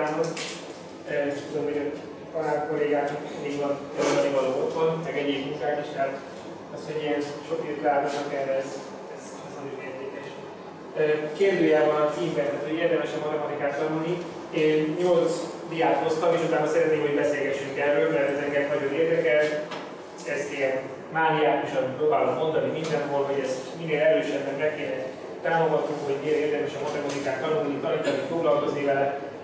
kívánok! Tudom, hogy a tanár kollégáknak még van előadni való otthon, meg egyéb munkák is, tehát az, hogy ilyen sok időt ráadnak erre, ez nagyon értékes. Kérdőjel van a címben, tehát hogy érdemes a matematikát tanulni. Én 8 diát hoztam, és utána szeretném, hogy beszélgessünk erről, mert ez engem nagyon érdekel. Ezt ilyen mániákusan próbálom mondani mindenhol, hogy ezt minél erősebben meg kéne támogatnunk, hogy miért érdemes a matematikát tanulni, tanítani, foglalkozni vele.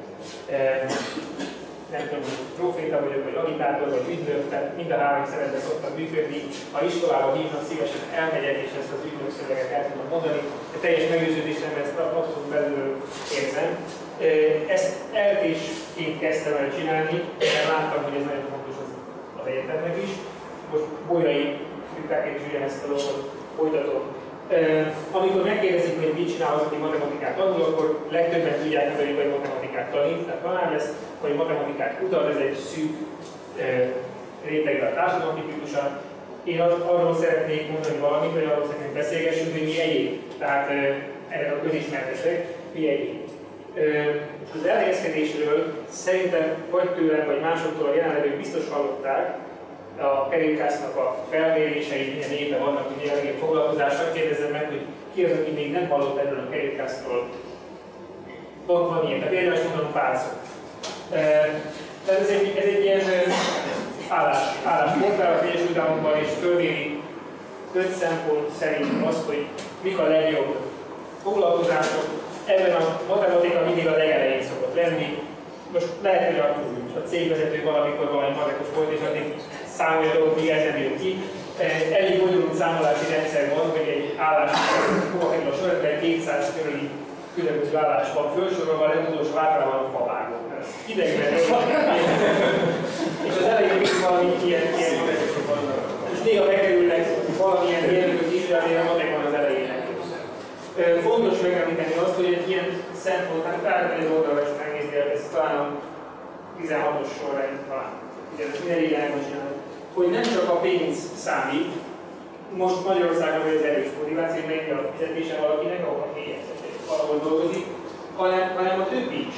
Nem tudom, hogy proféta vagyok, vagy agitátor, vagy ügynök, tehát mind a három szeretben szoktam működni. Ha iskolába hívnak, szívesen elmegyek, és ezt az ügynök szöveget el tudom mondani. De teljes meggyőződésem, ezt abszolút belül érzem. Ezt eltésként kezdtem el csinálni, mert láttam, hogy ez nagyon fontos az egyetemnek is. Most Bolyai Frittákért is ugyanezt a dolgot folytatom. Amikor megkérdezik, hogy mit csinál az, aki matematikát tanul, akkor legtöbben tudják mondani, hogy matematikát tanít, tehát tanár lesz, hogy matematikát kutat, ez egy szűk rétegre a társadalom tipikusan. Én arról szeretnék mondani valamit, vagy arról szeretnék beszélgessünk, hogy mi egyéb. Tehát erre a közismertesek, mi egyéb. Az elhelyezkedésről szerintem vagy tőlem, vagy másoktól a jelenlevők biztos hallották, a kerékhásznak a felmérései milyen éve vannak, hogy milyen legjobb foglalkozásra. Kérdezzem meg, hogy ki az, aki még nem hallott erről a kerékhászról. Van ilyen, tehát érdemes mondanom pár szót. Tehát ez egy ilyen állásportál az Egyesült Államokban, és fölméri 5 szempont szerint azt, hogy mik a legjobb foglalkozások. Ebben a matematika mindig a legelején szokott lenni. Most lehet, hogy a cégvezető valamikor valami matekos volt, és addig számolja dolgot, míg ez nem jön ki. Elég bonyolult számolási rendszer van, hogy egy állás hova kerül a sorrendben, 200 körüli különböző állás van felsorolva, a legutolsó általában a favágó. Idegben és az elején még valami ilyen matekosok vannak. És néha bekerülnek valamilyen mérnökök is, de azért a matek van az elején. Fontos megemlíteni azt, hogy egy ilyen szempont, hát bármilyen oldalra is megnézni, ez talán a 16-os sorrend, talán ugyanez minden régen elmondani, hogy nem csak a pénz számít, most Magyarországon az erős motiváció, hogy mennyi a fizetése valakinek, ahol valahol dolgozik, hanem a többi is.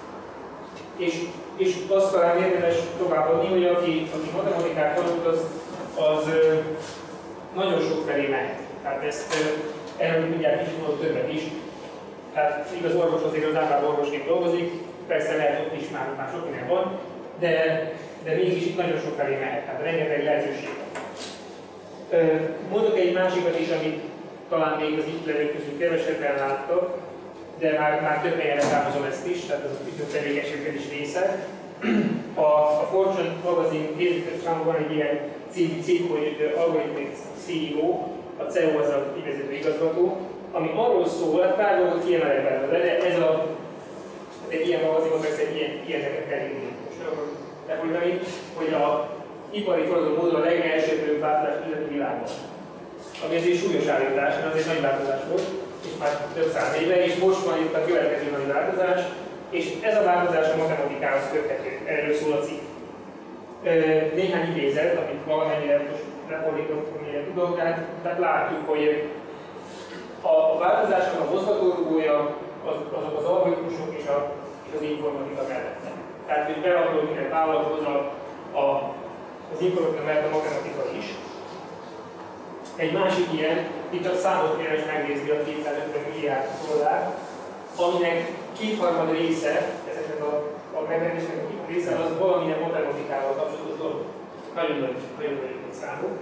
És azt talán érdemes továbbadni, hogy aki matematikát tanult, az nagyon sok felé mehet. Tehát ezt erről mindjárt kicsit mondok többet is. Tehát igaz, orvos azért az általában orvosként dolgozik, persze lehet ott is már sok minden van, de mégis itt nagyon sok felé mehet, tehát rengeteg lehetőség van. Mondok egy másikat is, amit talán még az itt levők közül kevesebben láttak, de már több helyen számozom ezt is, tehát az a tevékenységek is része. A Fortune magazin 2005 van egy ilyen cikk, hogy Algorithmic CEO, a CEO az a ügyvezető igazgató, ami arról szól, hát pár dolgot kiemelek belőle, de ez egy ilyen magazinban persze ilyeneket kell írni. Most akkor lefolytani, hogy a ipari forradalom a legelsőbb változás üzleti világban. Ami azért súlyos állítás, mert azért nagy változás volt, és már több száz éve, és most van itt a következő nagy változás, és ez a változás a matematikához köthető. Erről szól a cikk. Néhány idézet, amit valamennyire most lefordítok, amennyire tudok, tehát látjuk, hogy a változásnak a mozgatórugója azok az algoritmusok és az informatika mellett. Tehát, hogy beadod minden vállalathoz az informatika mellett a matematika is. Egy másik ilyen, itt a számot érdemes megnézni a 250 milliárd dollár, aminek kétharmad része, ezeknek a megrendelésnek a része, az valamilyen matematikával kapcsolatos dolog. Nagyon nagy számok.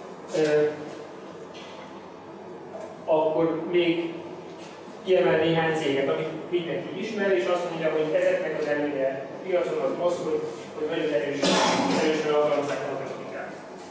Akkor még kiemel néhány céget, amit mindenki ismer, és azt mondja, hogy ezeknek az előnye a piacon az, hogy nagyon erősen alkalmazzák a matematikát.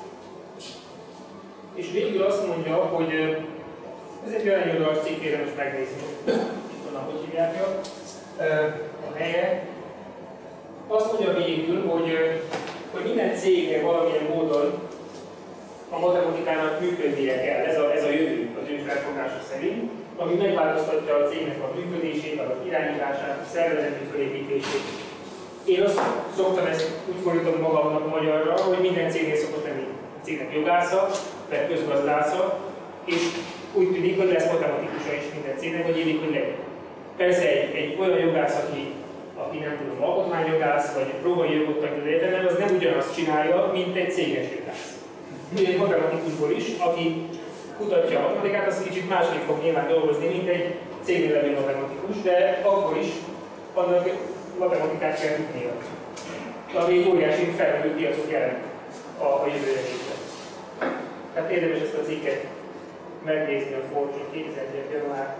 És végül azt mondja, hogy ez egy olyan oldalas cikk, érdemes megnézni, itt van, hogy hívják a helye. Azt mondja végül, hogy minden cégnek valamilyen módon a matematikának működnie kell, ez a jövő az ő felfogása szerint, ami megváltoztatja a cégnek a működését, az irányítását, a szervezeti fölépítését. Én azt szoktam ezt úgy fordítom magamnak magyarra, hogy minden cégnél szokott lenni a cégnek jogásza, vagy közgazdásza, és úgy tűnik, hogy lesz matematikusa is minden cégnek, hogy élik, hogy legyen. Persze egy olyan jogász, aki nem tudom, alkotmányjogász, vagy római jogot tanít az egyetemen, az nem ugyanazt csinálja, mint egy céges jogász. Egy matematikusból is, aki kutatja a matematikát, az kicsit másképp fog nyilván dolgozni, mint egy cégnél levő matematikus, de akkor is annak matematikát kell tudnia. Ami egy óriási felmerült piacot jelent a jövőre nézve. Tehát érdemes ezt a cikket megnézni a Forge 2001. január.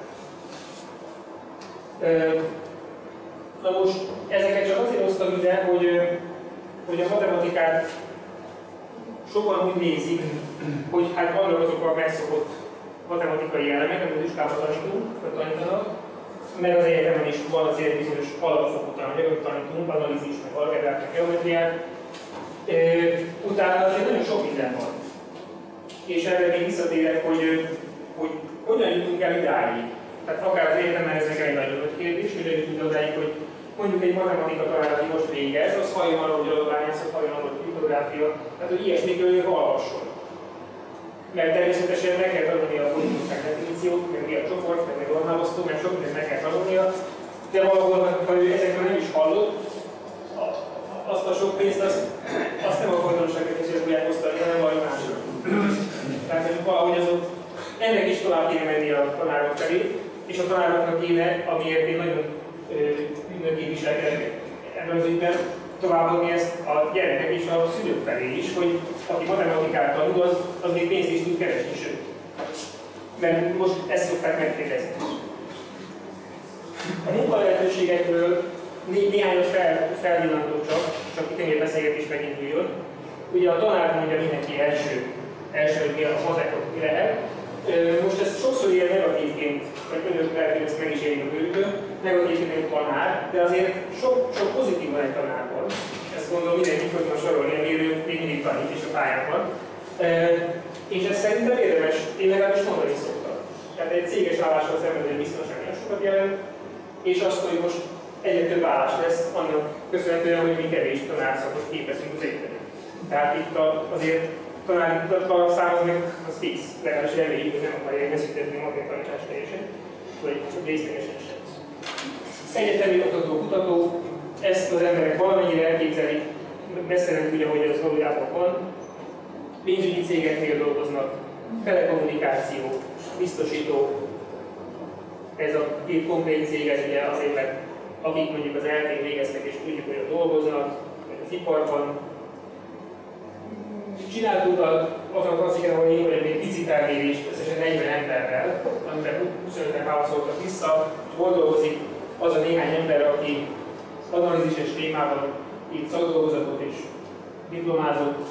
Na most ezeket csak azért hoztam ide, hogy a matematikát sokan úgy nézik, hogy hát vannak azok a megszokott matematikai elemek, amit az iskában tanítanak, meg az egyetemen is van azért bizonyos alapfokú tananyag, amit tanítunk, analízis, meg algebrát, meg geometriát. Utána azért nagyon sok minden van. És erre még visszatérek, hogy hogyan jutunk el idáig. Tehát akár az egyetemen ez nekem egy nagyon nagy kérdés, hogyan jutunk odáig, hogy mondjuk egy matematika tanár, aki most végez, az halljon arról, hogy adományászat, halljon arról, hogy kriptográfia, tehát hogy ilyesmikről ő hallhasson. Mert természetesen meg kell tanulnia a politikusság definíciót, meg mi a csoport, meg normáloztó, meg sok mindent meg kell tanulnia, de valahol, ha ő ezekről nem is hallott, azt a sok pénzt, azt nem a folytonosság definíciót tudják osztani, hanem valami másra. Tehát hogy valahogy azok ennek is tovább kéne menni a tanárok felé, és a tanároknak kéne, amiért én nagyon ügynökén viselkedek ebben az ügyben, továbbadni ezt a gyerekek és a szülők felé is, hogy aki matematikát tanul, az még pénzt is tud keresni, sőt. Mert most ezt szokták megkérdezni. A munkalehetőségekről néhányat felvillantok csak itt ennél beszélgetés meginduljon. Ugye a tanár mondja mindenki első hogy a matekot mi lehet. Most ez sokszor ilyen negatívként, vagy önök lehet, hogy ezt meg is éljük a bőrükön, negatívként egy tanár, de azért sok pozitív van egy tanárban. Ezt gondolom mindenki fel tudna sorolni, amiről még mindig tanít is a pályában. És ezt szerintem érdemes, én legalábbis mondani szoktam. Tehát egy céges állással szemben biztosan nagyon sokat jelent, és azt, hogy most egyre több állás lesz, annak köszönhetően, hogy mi kevés tanárszakot képezünk az egyetemen. Tehát itt azért tanári kutatva számos meg az fix, legalábbis reméljük, hogy nem akarják beszüntetni a matematikai teljesen, vagy részlegesen sem. Egyetemi oktató-kutató, ezt az emberek valamennyire elképzelik, beszélnek ugye, hogy ez valójában van. Pénzügyi cégeknél dolgoznak, telekommunikáció, biztosító, ez a két konkrét cég, ez ugye azért, mert akik mondjuk az eltén végeztek és tudjuk, hogy ott dolgoznak, vagy az iparban. Csináltuk azon a klasszikán, ahol én vagyok egy pici felmérést, összesen 40 emberrel, amiben 25-en válaszoltak vissza, és hol dolgozik az a néhány ember, aki analízises témában itt szakdolgozatot és diplomázott.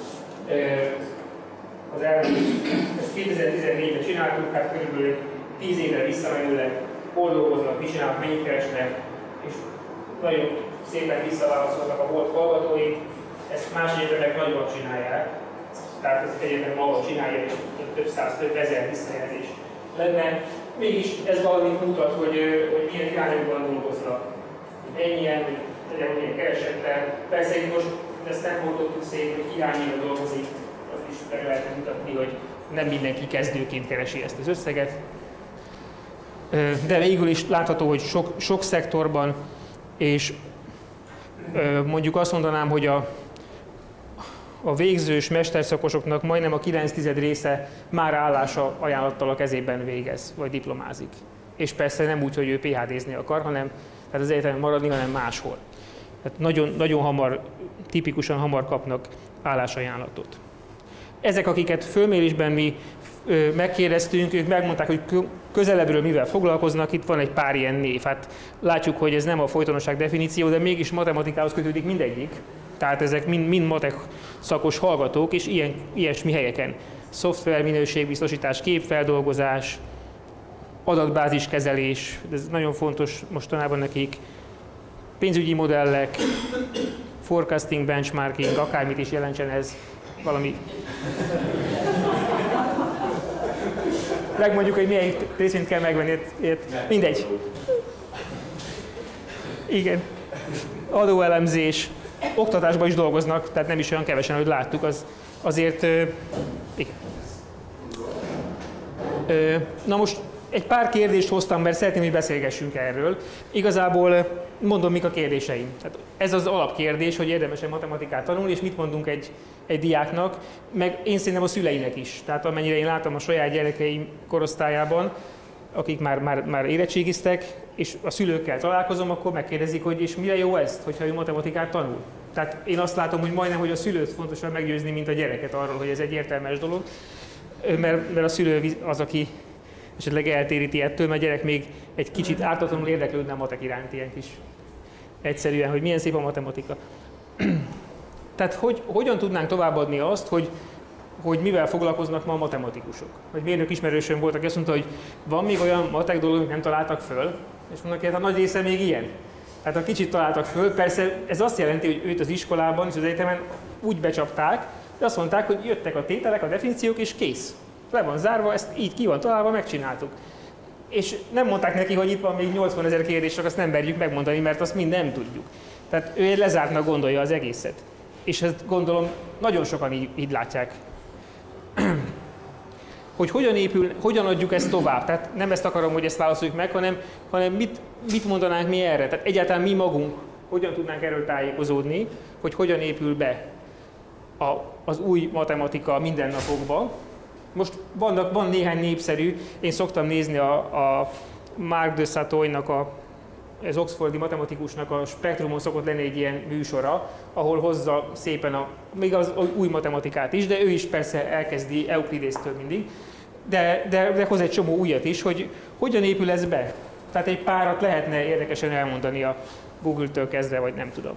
Az elmúlt, ezt 2014-ben csináltuk, hát körülbelül 10 évre visszamenőleg hol dolgoznak, mit csinálnak, mennyit keresnek, és nagyon szépen visszaválaszoltak a volt hallgatói. Ezt más egyetemek nagyban csinálják, tehát az egyetem maga csinálja, és több száz, több ezer visszajelzés lenne. Mégis ez valamit mutat, hogy milyen irányokban dolgoznak. Ennyien, hogy legyen milyen keresetlen. Persze itt most ezt nem mondottuk szép, hogy irányban dolgozik, az is meg lehetne mutatni, hogy nem mindenki kezdőként keresi ezt az összeget. De végül is látható, hogy sok szektorban, és mondjuk azt mondanám, hogy a végzős mesterszakosoknak majdnem a 9/10 része már állása ajánlattal a kezében végez, vagy diplomázik. És persze nem úgy, hogy ő PhD-zni akar, hanem tehát az egyetemen maradni, hanem máshol. Tehát nagyon hamar, tipikusan hamar kapnak állásajánlatot. Ezek, akiket fölmérésben mi megkérdeztünk, ők megmondták, hogy közelebbről mivel foglalkoznak, itt van egy pár ilyen név. Hát látjuk, hogy ez nem a folytonosság definíció, de mégis matematikához kötődik mindegyik. Tehát ezek mind matek szakos hallgatók, és ilyesmi helyeken. Szoftver minőségbiztosítás, képfeldolgozás, adatbáziskezelés, ez nagyon fontos mostanában nekik, pénzügyi modellek, forecasting, benchmarking, akármit is jelentsen ez, valami. Megmondjuk, hogy milyen részvényt kell megvenni, mindegy. Igen. Adóelemzés, oktatásban is dolgoznak, tehát nem is olyan kevesen, hogy láttuk, azért igen. Na most egy pár kérdést hoztam, mert szeretném, hogy beszélgessünk erről. Igazából mondom, mik a kérdéseim. Tehát ez az alapkérdés, hogy érdemes-e matematikát tanulni, és mit mondunk egy diáknak, meg én szerintem a szüleinek is. Tehát amennyire én látom a saját gyerekeim korosztályában, akik már érettségiztek, és a szülőkkel találkozom, akkor megkérdezik, hogy és mire jó ezt, hogyha ő matematikát tanul. Tehát én azt látom, hogy majdnem, hogy a szülőt fontosabb meggyőzni, mint a gyereket arról, hogy ez egy értelmes dolog, mert a szülő az, aki esetleg eltéríti ettől, mert a gyerek még egy kicsit ártatlanul érdeklődne a matek iránt, ilyen kis egyszerűen, hogy milyen szép a matematika. Tehát hogyan tudnánk továbbadni azt, hogy mivel foglalkoznak ma a matematikusok? Vagy mérnök ismerősöm volt, aki azt mondta, hogy van még olyan matek dolog, amit nem találtak föl, és mondnak, hogy hát a nagy része még ilyen. Hát ha kicsit találtak föl, persze ez azt jelenti, hogy őt az iskolában és az egyetemen úgy becsapták, de azt mondták, hogy jöttek a tételek, a definíciók, és kész. Le van zárva, ezt így ki van találva, megcsináltuk. És nem mondták neki, hogy itt van még 80 000 kérdés, csak azt nem merjük megmondani, mert azt mind nem tudjuk. Tehát ő egy lezártnak gondolja az egészet. És ezt gondolom nagyon sokan így látják. Hogy hogyan adjuk ezt tovább. Tehát nem ezt akarom, hogy ezt válaszoljuk meg, hanem mit mondanánk mi erre. Tehát egyáltalán mi magunk hogyan tudnánk erről tájékozódni, hogy hogyan épül be az új matematika mindennapokba. Most van néhány népszerű, én szoktam nézni a Marc de Satoy-nak, az oxfordi matematikusnak a Spektrumon szokott lenni egy ilyen műsora, ahol hozza szépen még az új matematikát is, de ő is persze elkezdi Euklidésztől mindig, de hoz egy csomó újat is, hogy hogyan épül ez be. Tehát egy párat lehetne érdekesen elmondani a Google-től kezdve, vagy nem tudom.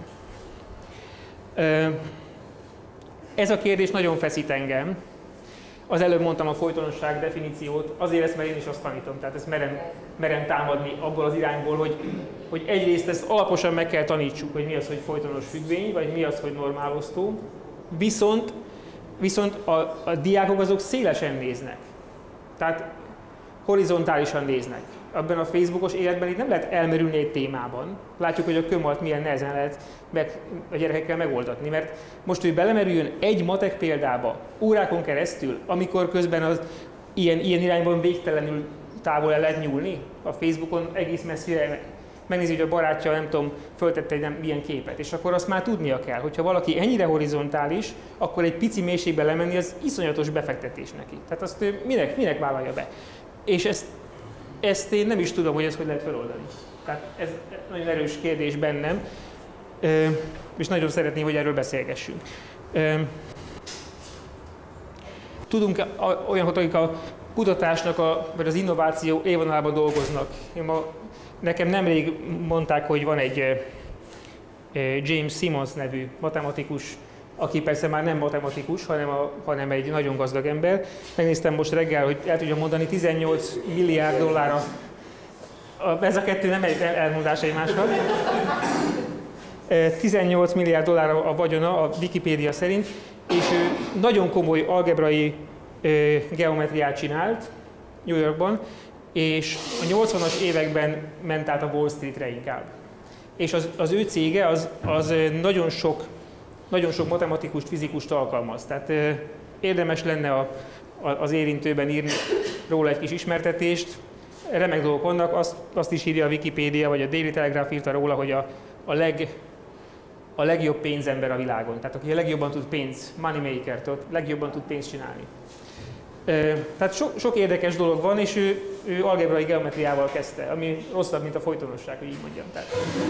Ez a kérdés nagyon feszít engem. Az előbb mondtam a folytonosság definíciót, azért ezt, mert én is azt tanítom, tehát ezt merem támadni abból az irányból, hogy egyrészt ezt alaposan meg kell tanítsuk, hogy mi az, hogy folytonos függvény, vagy mi az, hogy normálosztó, viszont a diákok azok szélesen néznek, tehát horizontálisan néznek. Abban a Facebookos életben itt nem lehet elmerülni egy témában. Látjuk, hogy a kömalt milyen nehezen lehet a gyerekekkel megoldatni, mert most, hogy belemerüljön egy matek példába órákon keresztül, amikor közben az ilyen irányban végtelenül távol el lehet nyúlni, a Facebookon egész messzire megnézi, hogy a barátja, nem tudom, föltette egy milyen képet, és akkor azt már tudnia kell, hogyha valaki ennyire horizontális, akkor egy pici mélységbe lemenni, az iszonyatos befektetés neki. Tehát azt ő minek vállalja be. És ezt én nem is tudom, hogy ezt hogy lehet feloldani. Tehát ez nagyon erős kérdés bennem, és nagyon szeretném, hogy erről beszélgessünk. Tudunk olyanok, akik a kutatásnak vagy az innováció élvonalában dolgoznak. Nekem nemrég mondták, hogy van egy James Simons nevű matematikus, aki persze már nem matematikus, hanem egy nagyon gazdag ember. Megnéztem most reggel, hogy el tudja mondani, 18 milliárd dollárra. Ez a kettő nem egy elmondás egymásnak. 18 milliárd dollár a vagyona a Wikipédia szerint, és ő nagyon komoly algebrai geometriát csinált New Yorkban, és a 80-as években ment át a Wall Streetre inkább. És az ő cége az nagyon sok matematikust, fizikust alkalmaz. Tehát érdemes lenne az érintőben írni róla egy kis ismertetést. Remek dolgok vannak, azt is írja a Wikipédia, vagy a Daily Telegraph írta róla, hogy a legjobb pénzember a világon. Tehát aki a legjobban tud moneymaker, legjobban tud pénzt csinálni. Tehát sok érdekes dolog van, és ő algebrai geometriával kezdte, ami rosszabb, mint a folytonosság, hogy így mondjam. Tehát.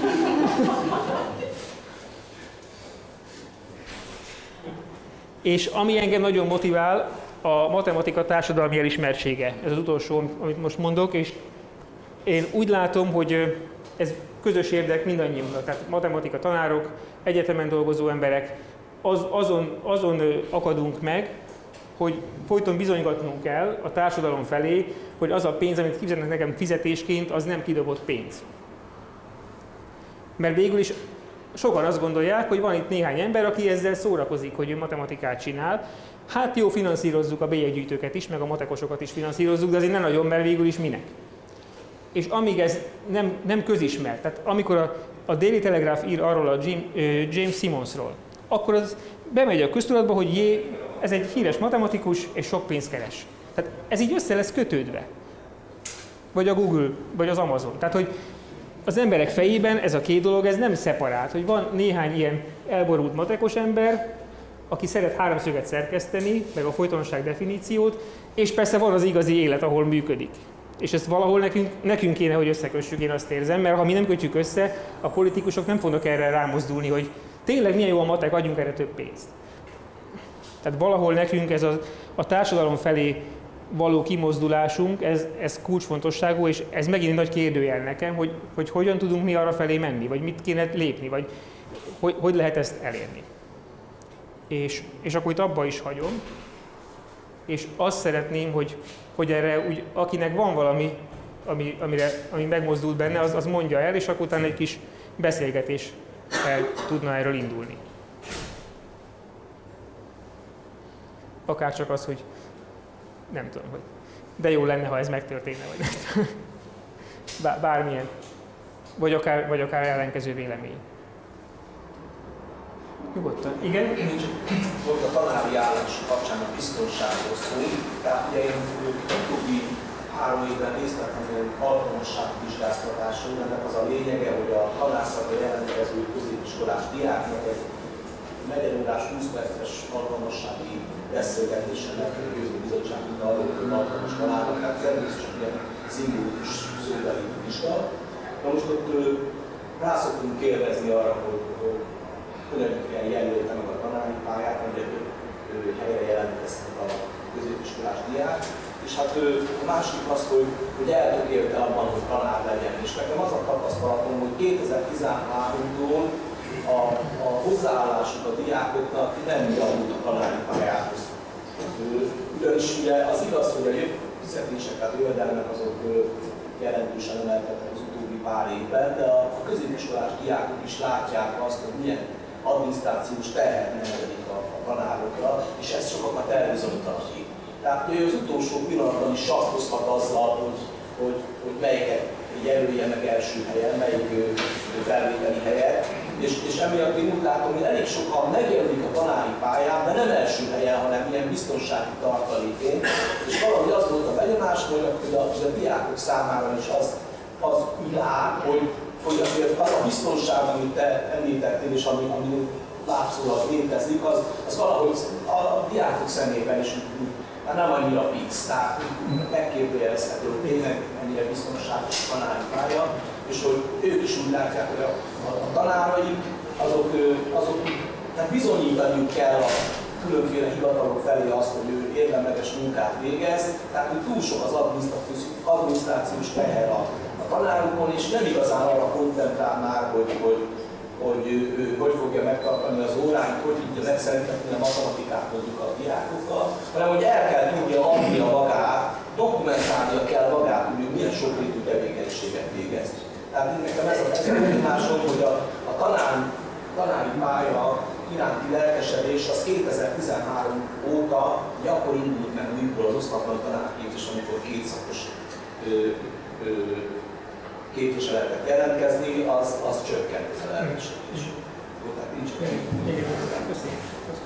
És ami engem nagyon motivál, a matematika társadalmi elismertsége. Ez az utolsó, amit most mondok, és én úgy látom, hogy ez közös érdek mindannyiunknak. Tehát matematika tanárok, egyetemen dolgozó emberek, azon akadunk meg, hogy folyton bizonygatnunk kell a társadalom felé, hogy az a pénz, amit fizetnek nekem fizetésként, az nem kidobott pénz. Mert végül is sokan azt gondolják, hogy van itt néhány ember, aki ezzel szórakozik, hogy ő matematikát csinál. Hát jó, finanszírozzuk a bélyeggyűjtőket is, meg a matekosokat is finanszírozzuk, de azért nem nagyon, mert végül is minek. És amíg ez nem közismert, tehát amikor a Daily Telegraph ír arról a James Simonsról, akkor az bemegy a köztudatba, hogy ez egy híres matematikus, és sok pénzt keres. Tehát ez így össze lesz kötődve. vagy a Google, vagy az Amazon. Tehát, hogy az emberek fejében ez a két dolog, ez nem szeparált, hogy van néhány ilyen elborult matekos ember, aki szeret háromszöget szerkeszteni, meg a folytonosság definíciót, és persze van az igazi élet, ahol működik. És ezt valahol nekünk kéne, hogy összekössük, én azt érzem, mert ha mi nem kötjük össze, a politikusok nem fognak erre rámozdulni, hogy tényleg milyen jó a matek, adjunk erre több pénzt. Tehát valahol nekünk ez a társadalom felé való kimozdulásunk, ez kulcsfontosságú, és ez megint egy nagy kérdőjel nekem, hogy hogyan tudunk mi arra felé menni, vagy mit kéne lépni, vagy hogy lehet ezt elérni. És akkor itt abba is hagyom, és azt szeretném, hogy erre úgy, akinek van valami, ami megmozdult benne, az mondja el, és akkor utána egy kis beszélgetés el tudna erről indulni. Akár csak az, hogy nem tudom, hogy de jó lenne, ha ez megtörténne, vagy nem tudom. Bármilyen. Vagy akár ellenkező vélemény. Nyugodtan. Igen? Volt a tanári állás kapcsán a biztonságról szó. Tehát ugye én utóbbi 3 évben részt vettem egy alkalmasságvizsgáztatáson. Ennek az a lényege, hogy a tanászatra jelentkező középiskolás diáknak egy negyedórás 20 perces alkalmassági beszélgetésen megkérdezni bizottságunk arról, hogy alkalmas tanárnak, tehát természetesen ilyen szimbolikus szóbeli vizsga. Na most ott rá szoktunk kérdezni arra, hogy hogyan jelölte meg a tanári pályát, hogy egy helyre jelentkeztek a középiskolás diák. És hát a másik az, hogy eltökélte abban, hogy tanár legyen. És nekem az a tapasztalatom, hogy 2013-tól a hozzáállásuk a diákoknak nem javult a tanári pályához. Ugyanis ugye az igaz, hogy a fizetések, tehát jövedelmek azok jelentősen emelkedtek az utóbbi pár évben, de a középiskolás diákok is látják azt, hogy milyen adminisztrációs terhet nehezedik a tanárokra, és ez sokakat elbizonytalanít. Tehát ugye az utolsó pillanatban is sakkozhat azzal, hogy melyiket jelölje meg első helyen, melyik felvételi helyet. És emiatt én úgy látom, hogy elég sokan megjelölik a tanári pályán, de nem első helyen, hanem ilyen biztonsági tartalékén. És valahogy az volt a benyomás, hogy a diákok számára is az ilál, hogy azért az a biztonság, amit te említettél, és ami látszólag létezik, az valahogy a diákok szemében is már nem annyira fix. Tehát megkérdőjelezhető, hogy tényleg mennyire biztonságos a tanári pálya, és hogy ők is úgy látják, hogy a tanáraik, azoknak bizonyítaniuk kell a különféle hivatalok felé azt, hogy ő érdemleges munkát végez, tehát hogy túl sok az adminisztrációs teher a tanárokon, és nem igazán arra koncentrál már, hogy fogja megtartani az óráit, hogy tudja megszerettetni a matematikát mondjuk a diákokkal, hanem hogy el kell tudja adni a magát, dokumentálnia kell magát, hogy milyen sokrétű tevékenységet végez. Tehát nekem ez a benyomásom, hogy a tanári pálya iránti lelkesedés az 2013 óta, ugye akkor indult meg újból az osztatlan tanárképzés, amikor kétszakos képviseletek jelentkezni, az csökkent ez a lelkesedés. Jó, tehát nincs. Igen, köszönöm.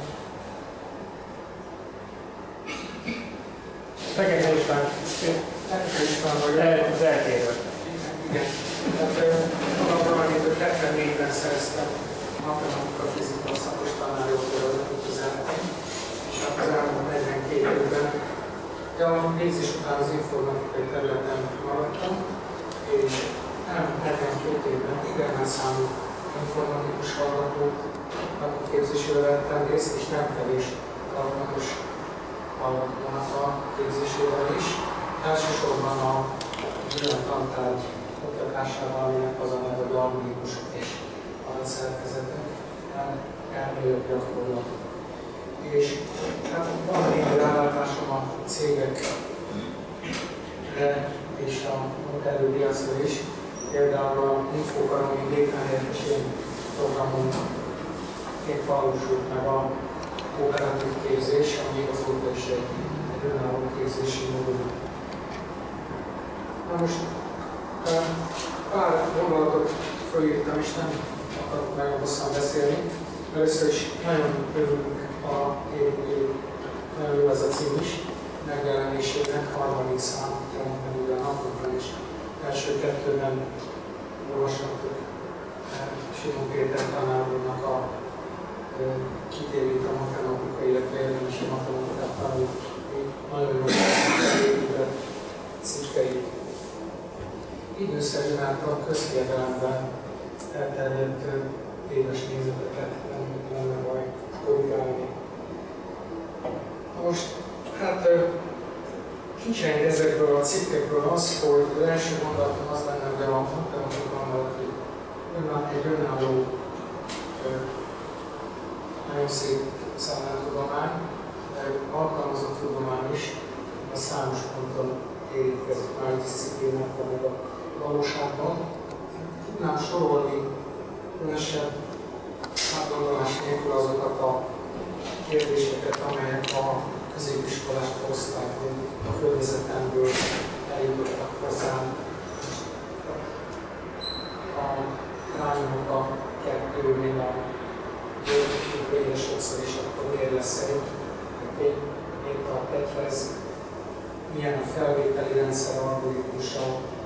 Fekete István. Fekete István vagyok. Az eltérő. Igen. Tehát magamról annyit, hogy 74-ben szereztem matematika fizika szakos tanárjogtól az ötözetet, és az elmúlt 42 évben a végzés után az informatikai területen maradtam, és elmúlt 42 évben igen nagy számú informatikus hallgatók képzésére vettem részt, és nem kevés hallgatos hallgatónak a képzésével is. Elsősorban a olyan tantárgy oktatásával, aminek az a neve, hogy algoritmusok és adatszerkezetek, elmélyebb gyakorlat. És hát van néhány rálátásom a cégekre és a munkaerőpiacra is. Például a Infokaromi létrenyetes programon épp valósult meg a kooperatív képzés, ami azóta is egy önálló képzési modul. Na most pár gondolatot fölírtam, és nem akarok nagyon hosszan beszélni. Először is nagyon örülünk nagyon jó ez a cím is, megjelenésének, harmadik szám jelent meg ugye a napokban is. többen olvashattuk Simon Péter tanár úrnak a kitérít a matematika, illetve érdemes a matematikát tanult. Nagyon jó épített Szicskei időszerű által közhiedelemben elterjedt éves nézeteket nem lenne baj korrigálni. Most hát kicseng ezekből a cikkekből az, hogy az első mondatom az lenne, hogy a matematika mellett egy önálló, nagyon szép számlátudomány, de alkalmazott tudomány is, a számos ponton érintkezik más diszciplínákkal meg a valóságban. Tudnám sorolni különösebb átgondolás nélkül azokat a kérdéseket, amelyek a középiskolás korosztályban a környezetemből eljutottak hozzám. A rányomok a kettőnél a győzőjére sokszor is, akkor miért lesz egy, miért tart egyhez, milyen a felvételi rendszer algoritmusa,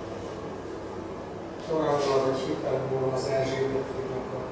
Torallal vagy hiperból az Erzsébet-írnak a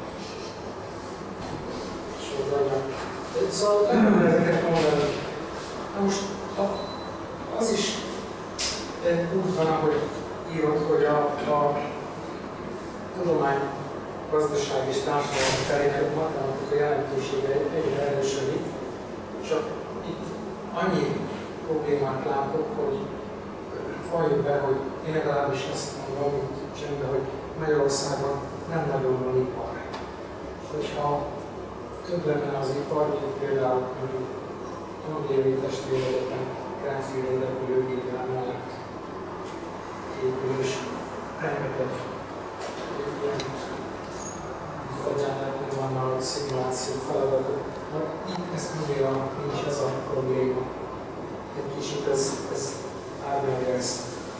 sorolja. Szóval nem ezeket mondani. Most az is úgy van, ahogy írott, hogy a tudomány, gazdaság és társadalmi terén matematika jelentősége egyre erősödik, csak itt annyi problémát látok, hogy valljuk be, hogy én legalábbis ezt mondom, mint csendben, hogy Magyarországon nem nagyon van ipar. Hogyha több lenne az ipar, mint például Tondévi testvéreken, Gránfélre repülőgépjel mellett épül, és rengeteg ilyen fegyelmetben vannak a szimuláció feladatok. Itt ezt annyira nincs ez a probléma. Egy kicsit ez árnyalja ezt.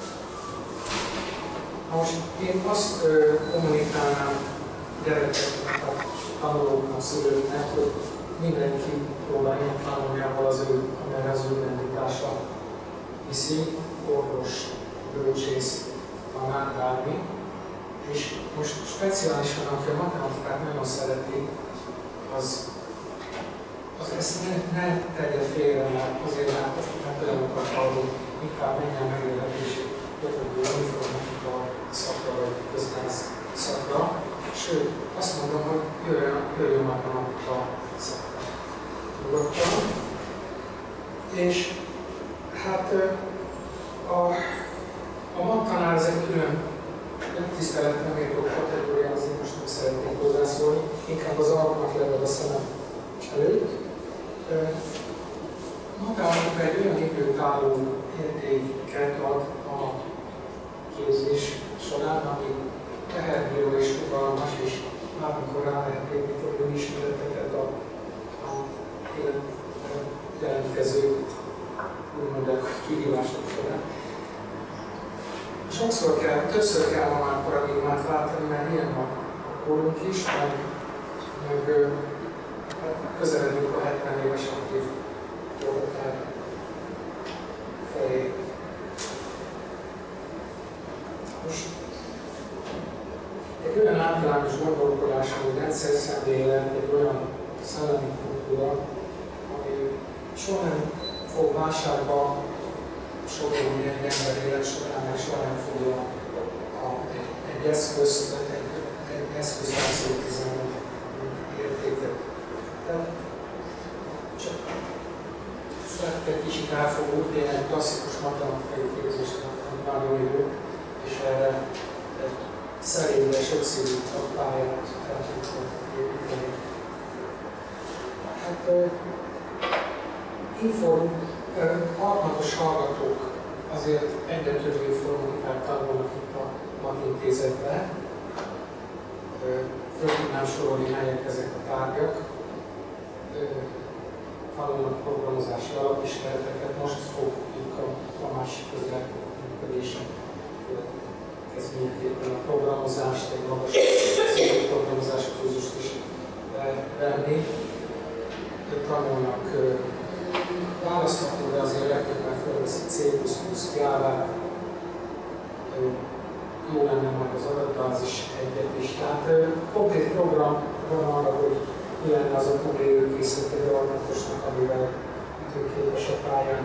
Most én azt kommunikálnám gyerekeknek, a tanulóknak, szülőknek, hogy mindenki próbáljon tanulniával az ő, amelyre az ő identitása viszi, orvos, bölcsész, tanár, bármi. És most speciálisan, aki a matematikát nagyon szereti, az ezt ne tegye félre, mert azért mert olyanokat hallunk, inkább menjen megélhetését, gyakorlatilag informatika szakra vagy közgáz szakra. Sőt, azt mondom, hogy jöjjön matematika szakra. Nyugodtan. És hát a mattanál ez egy külön tisztelet nem értő kategória, azért most nem szeretnék hozzászólni, inkább az alapnak lebed a szemem előtt. Matematika egy olyan időtálló értéket ad a képzés során, ami teherbíró és fogalmas, és bármikor rá lehet építeni új ismereteket a jelentkező úgymond kihívások során. Többször kell ma már paradigmát váltani, mert ilyen a korunk is, meg közeledünk a 70 éves aktív korhatár felé. Most egy olyan általános gondolkodás, hogy rendszer szemlélet, egy olyan szellemi kultúra, ami soha nem fog válságba sorolni egy ember élet során, meg soha nem fogja egy eszközt átszólítani értéket. Tehát csak szeretnék egy kicsit elfogult, én egy klasszikus matematikai képzést nagyon jó, és erre egy szerény és sokszínű pályát el tudtam építeni. Hát harmados hallgatók azért egyre több informatikát tanulnak itt a matintézetben. Föl tudnám sorolni, melyek ezek a tárgyak. Tanulnak programozási alapismereteket, most fogjuk a másik közreműködésen következményeképpen a programozást, egy magas szintű programozási kurzust is venni. Tanulnak választható, de azért legtöbben felveszik C++, Java, jó lenne majd az adatbázis egyet is. Tehát konkrét program van arra, hogy mi lenne az a túlélőkészlet egy almatosnak, amivel ütőképes a pályán.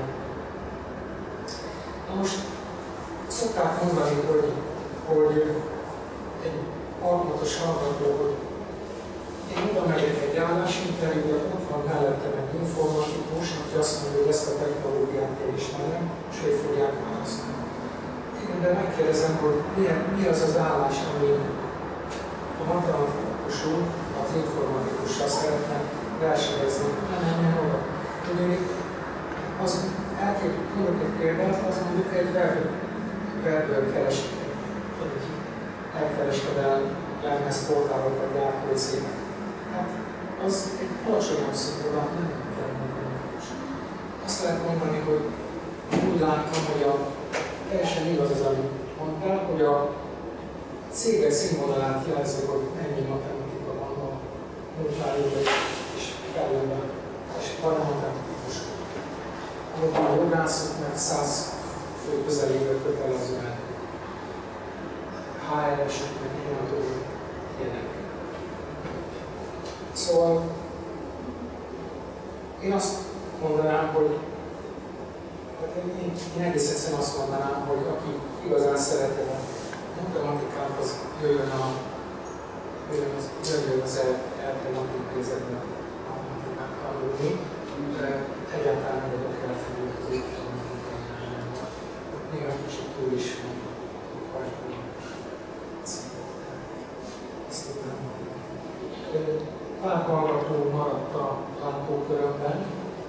Na most szokták mondani, hogy egy almatos hallgató, hogy én oda megyek egy állásinterjúra, ott van mellettem egy informatikus, aki azt mondja, hogy ezt a technológiát én ismerem, és ők fogják választani. Én de megkérdezem, hogy mi az az állás, ami a matematikus úr az informatikussal szeretne versenyezni. Nem menjen oda. Ugyanik az tudok egy példát, az mondjuk egy webből keresik, egy elkereskedelmes portálokat gyártó cégek. Hát az egy alacsonyabb szintű van, nem kell mondani. Azt lehet mondani, hogy úgy láttam, hogy teljesen igaz az, amit mondtál, hogy a cégek színvonalát jelzi, hogy ennyi matematika van a munkájában és kellene, és van a matematikus. Amikor a jogászok meg 100 fő közelében kötelezően HR-esek, meg ilyenek. Szóval én azt mondanám, hogy én egész egyszerűen azt mondanám, hogy aki igazán szereti a matematikát, az jöjjön az Eltermat Intézetben matematikát tanulni, de egyáltalán nem vagyok elfelültő. Néha kicsit túl is van. Ezt tudnám mondani. Pár hallgató maradt a látókörömben.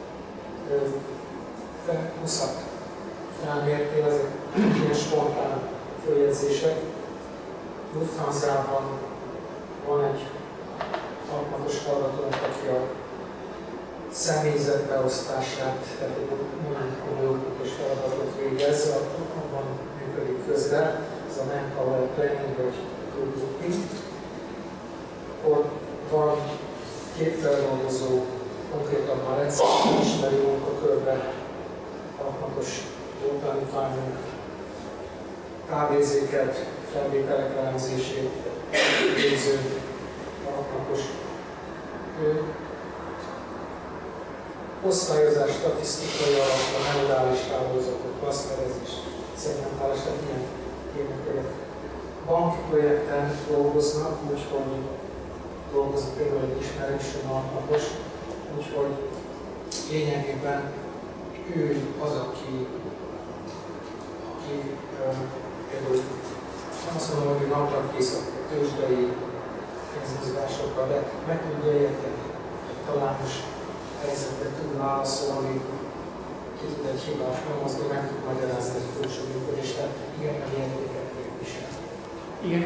Te 20-at felmértél, ezek ilyen spontán följegyzések. Lufthansa-ban van egy alkalmas hallgatónk, aki a személyzetbeosztását, tehát egy nagyon komoly és feladatot végez, abban működik közre, ez a Manpower Planning, vagy Recruiting. Ott van 2 feldolgozó, konkrétan már egyszer ismeri munkakörbe alkalmas tanítványunk KVZ-ket, felvételek elemzését végző alkalmas osztályozás, statisztikai alapra, neurális hálózatok, klaszterezés, szegmentálás, tehát ilyen témakörök. Banki projekten dolgoznak, úgyhogy dolgozik például egy ismerősön alkalmas, úgyhogy lényegében ő az, aki például azt mondom, hogy napra kész a tőzsdei pénzmozgásokkal, de meg tudja érteni, hogy találmos helyzetre tud válaszolni, ki tud egy hibát megmozdulni, meg tud magyarázni egy felső működést, tehát igen, meg értéket képvisel. Igen.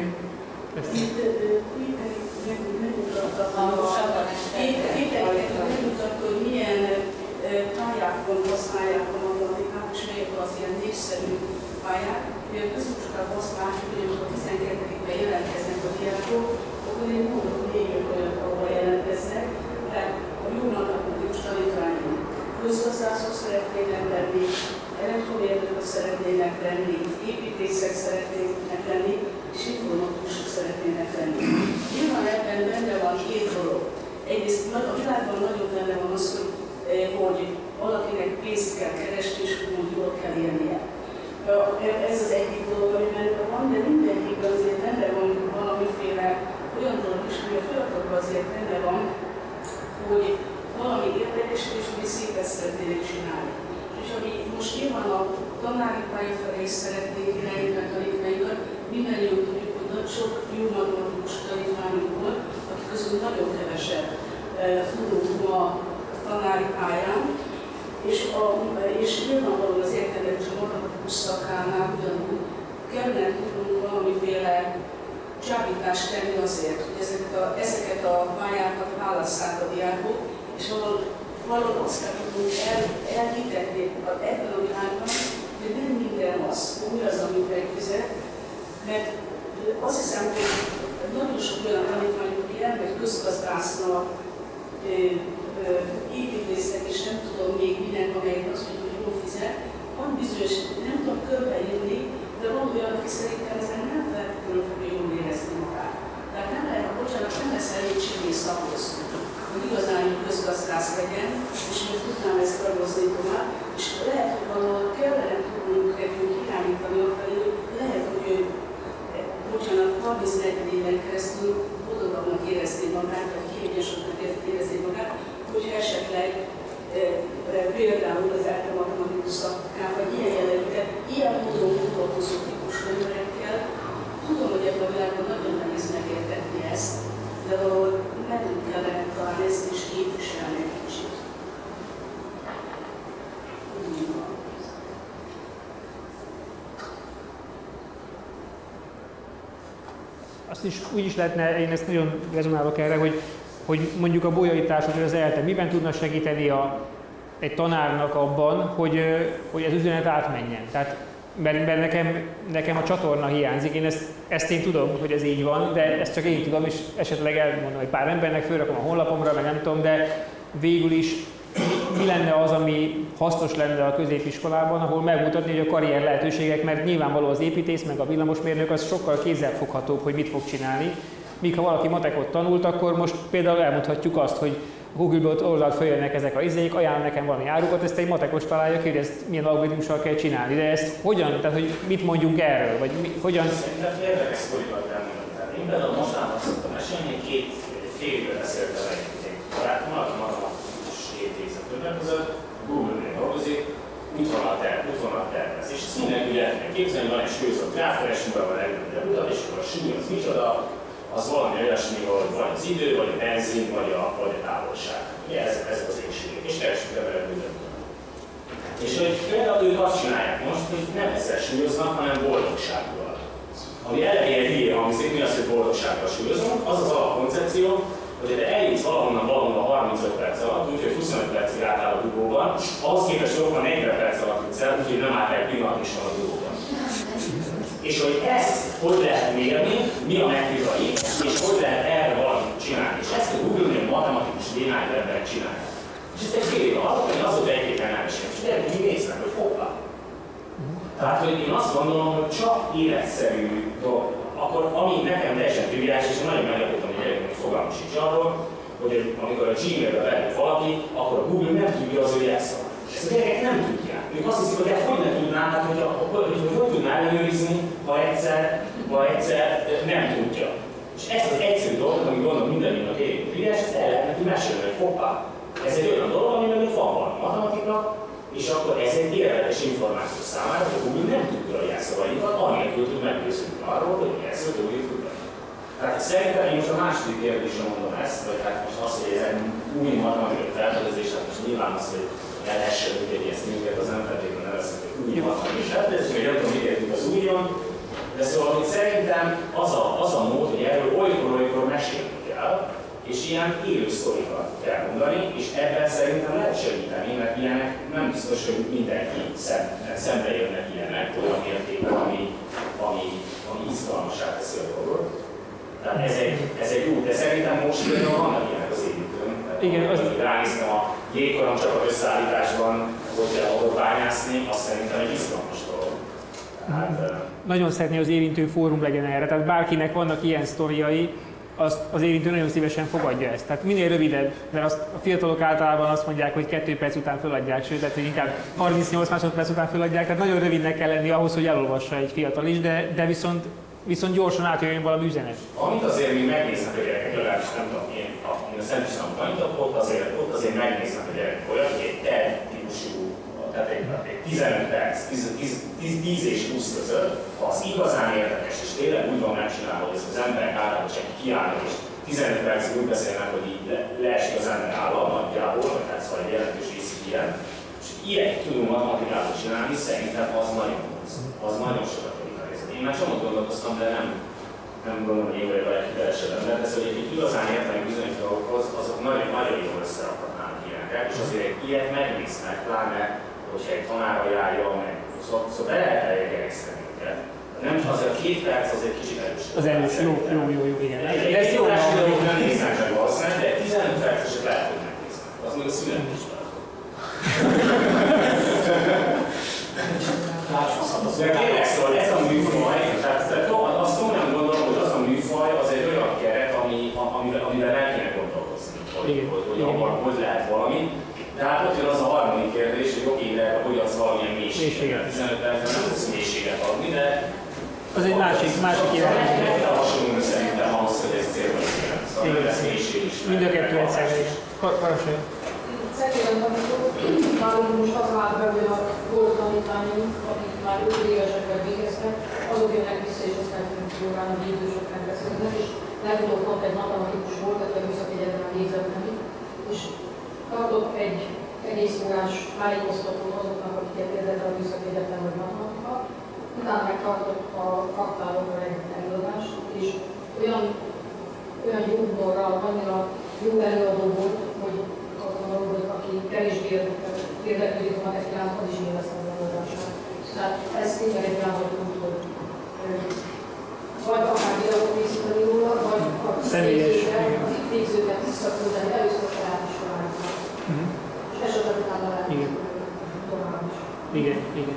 Megmutatta, hogy milyen pályákon használják a matematikát, és melyek az ilyen népszerű pályák. Ugye közül csak azt látjuk, hogy amikor a 12-ben jelentkeznek a diákok, akkor én mondom, hogy olyan, ahol jelentkeznek, tehát a jó matematikus tanítványon közgazdászok szeretnének lenni, elektromérnökök szeretnének lenni, építészek szeretnének lenni, és informatikusok szeretnének lenni. Nyilván ebben benne van 2 dolog. Egyrészt a világban nagyon benne van az, hogy valakinek pénzt kell keresni, és úgy jól kell élnie. Ez az egyik dolog, ami benne van, de mindegyikben azért benne van valamiféle olyan dolog is, ami a fiatalokban azért benne van, hogy valami érdekes és ami szépet szeretnének csinálni. És ami most nyilván a tanári pálya felé is szeretnék irányítani a tanítványokat, mindannyian tudjuk, hogy sok jó matematikus tanítványunk volt, akik közül nagyon keveset tudunk ma tanári pályán, és nyilvánvalóan az értelmes a matematikus szakánál ugyanúgy kellene tudnunk valamiféle csábítást tenni azért, hogy ezeket a pályákat válasszák a diákok, és valahol azt kell tudnunk elhitetni ebben a világban, hogy nem minden az, hogy mi az, amit megfizet, mert azt hiszem, hogy nagyon sok olyan tanítványok, aki elmegy közgazdásznak, építésznek, és nem tudom még minek, amelyik azt mondja, hogy jól fizet, van bizonyos, nem tudom körbeírni, de van olyan, aki szerintem ezen nem 30-40 éven keresztül boldogabban érezni magát, vagy kiegyensúlyoznak érezni magát, hogyha esetleg például az ELTE matematikus szakán, vagy ilyen jellegűen, ilyen módon foglalkozó típus tanőrekkel, tudom, hogy ebben a világban nagyon nehéz megértetni ezt, de valahol nem kellene talán ezt is képviselni egy kicsit. Azt is úgy is lehetne, én ezt nagyon rezonálok erre, hogy mondjuk a Bolyai Társad, vagy az ELTE miben tudna segíteni egy tanárnak abban, hogy ez üzenet átmenjen. Tehát, mert nekem a csatorna hiányzik, én ezt én tudom, hogy ez így van, de ezt csak én tudom, és esetleg elmondom egy pár embernek, fölrakom a honlapomra, meg nem tudom, de végül is mi lenne az, ami hasznos lenne a középiskolában, ahol megmutatni, hogy a karrier lehetőségek, mert nyilvánvaló az építész, meg a villamosmérnök, az sokkal kézzelfoghatóbb, hogy mit fog csinálni. Míg ha valaki matekot tanult, akkor most például elmondhatjuk azt, hogy Google-ből oldalt följönnek ezek a izék, ajánl nekem valami árukat, ezt egy matekos találja ki, hogy ezt milyen algoritmussal kell csinálni. De ezt hogyan, tehát hogy mit mondjunk erről, vagy hogyan... Szerintem érdekes sztorikat elmondani. Én például mostanában szoktam mesélni, én 2 fél évvel beszéltem egy barátom, aki matematikus 7 végzetőben között, Google-nél dolgozik, útvonal tervez. És ezt mindenki el kell képzelni, van egy súlyozott gráf, keresünk a legnagyobb utat, és akkor a súly az micsoda, az valami olyasmi, hogy vagy az idő, vagy a benzin, vagy a távolság. Ugye ezek az égségek, és keresünk ebben mindent. És hogy például ők azt csinálják most, hogy nem ezzel súlyoznak, hanem boldogsággal. Ami elején hülye hangzik, mi az, hogy boldogsággal súlyozunk, az az alapkoncepció, hogy te eljutsz valahonnan 35 perc alatt, úgyhogy 25 percig álltál a dugóban, ahhoz képest sokkal 40 perc alatt jutsz el, úgyhogy nem állt egy pillanat is van a dugóban. És hogy ezt hogy lehet mérni, mi a metrikai, és hogy lehet erre valamit csinálni. És ezt a Google-nél matematikus dénájú emberek csinálják. És ezt egy fél éve alatt, hogy azóta egy-két nem is és de mi néznek, hogy hoppá. Tehát, hogy én azt gondolom, hogy csak életszerű dolog, akkor ami nekem teljesen triviális, és nagyon meglepődtem, hogy gyereknek fogalmam sincs arról, hogy amikor a Gmail-be belép valaki, akkor a Google nem tudja az ő jelszavát. Ezt a gyerekek nem tudják. Ők azt hiszik, hogy hát hogy ne tudnám, hát hogy tudná ellenőrizni, ha egyszer nem tudja. És ezt az egyszerű dolgot, amit gondolom mindannyiunknak érünk triviális, ezt el lehet neki mesélni, hogy hoppá. Ez egy olyan dolog, ami mögött van valami matematika, és akkor ez egy érdemes információ számára, hogy a Google nem tudja a jelszavainkat, anélkül tud meggyőződni arról, hogy a jelszót úgy tudja. Tehát szerintem én most a második kérdésre mondom ezt, vagy hát most az, hogy ez egy új matematikai felfedezés, hát most nyilván az, hogy el lehessen ügyelni ezt minket, az nem feltétlenül nevezünk, hogy új matematikai felfedezés, vagy nem tudom, mit értünk az újon, de szóval, hogy szerintem az a mód, hogy erről olykor mesélni kell, és ilyen élő sztorikat kell mondani, és ebben szerintem lehet segíteni, mert ilyenek nem biztos, hogy mindenki szembe jönnek ilyenek olyan mértékben, ami izgalmassá teszi a dolgot. Tehát ez egy jó, de szerintem most például vannak ilyenek az építőn. Igen, hogy ránéztem a jégkorongcsapat összeállításban, hogy kell ahol bányászni, azt szerintem egy izgalmas dolog. Nagyon szeretné, hogy az érintő fórum legyen erre, tehát bárkinek vannak ilyen sztoriai, az érintő nagyon szívesen fogadja ezt. Tehát minél rövidebb, mert a fiatalok általában azt mondják, hogy 2 perc után föladják, sőt, tehát, hogy inkább 38 másodperc után föladják, tehát nagyon rövidnek kell lenni ahhoz, hogy elolvassa egy fiatal is, de viszont gyorsan átjöjjön valami üzenet. Amit azért még megnéznek a gyerekek, legalábbis nem tudom, én a Szent István tanítok, ott azért megnéznek a gyerekek olyan, hogy egy TED típusú, tehát egy 15 perc, 10 és 20 között, ha az igazán érdekes, és tényleg úgy van megcsinálva, hogy az emberek általában csak kiállnak, és 15 percig úgy beszélnek, hogy így leesik az ember állam nagyjából, vagy hát szóval egy jelentős részük ilyen, és ilyet tudunk matematikát csinálni, szerintem az nagyon sokat tud a helyzet. Én már csomót gondolkoztam, de nem gondolom, hogy én vagyok a legkitelesebb ember, de szóval, hogy igazán érteni bizonyos dolgokhoz, azok nagyon jól összerakhatnának ilyeneket, és azért ilyet megnéznek, pláne, hogyha egy tanár ajánlja, meg szóval be lehet elégeszteni őket. Nem csak azért a 2 perc az egy kicsit erős. Az erős, jó, igen. Egy órási dolgok nem néznek meg valószínűleg, de 15 perceset lehet, hogy megnéznek. Az még a szület is lehet. De kérlek, szóval ez a műfaj, tehát azt komolyan gondolom, hogy az a műfaj az egy olyan keret, amivel el kéne gondolkozni, hogy abban hogy lehet valami. De hát ott jön az a harmadik kérdés, hogy oké, de hogy adsz valamilyen mélységet. 15 percben nem tudsz mélységet adni, de Az egy másik irány. Hasonló szerintem ahhoz, hogy ez célba legyen. Szóval nem lesz mélység is. Mind a kettő egyszerre. Parancsolj. Szerintem, amikor nálunk most az vált be, hogy a volt tanítványunk, akik már 5 évesekben végeztek, azok jönnek vissza, és aztán jogán a végzősöknek beszélnek, és legutóbb pont egy matematikus volt, aki a Műszaki Egyetemen végzett neki, és tartott egy egész órás tájékoztatót azoknak, akiket érdekel a Műszaki Egyetem vagy matematika, utána megtartott a faktárokra egy előadást, és olyan jó humorral, annyira jó előadó volt, hogy azt gondolom, hogy aki kevésbé érdeklődik a matematikának, az is élvezte az előadását. Tehát ez tényleg egy olyan út, hogy vagy akár videót készíteni róla, vagy a végzőket visszaküldeni először saját iskolánkra. És esetleg utána lehet tovább is. Igen.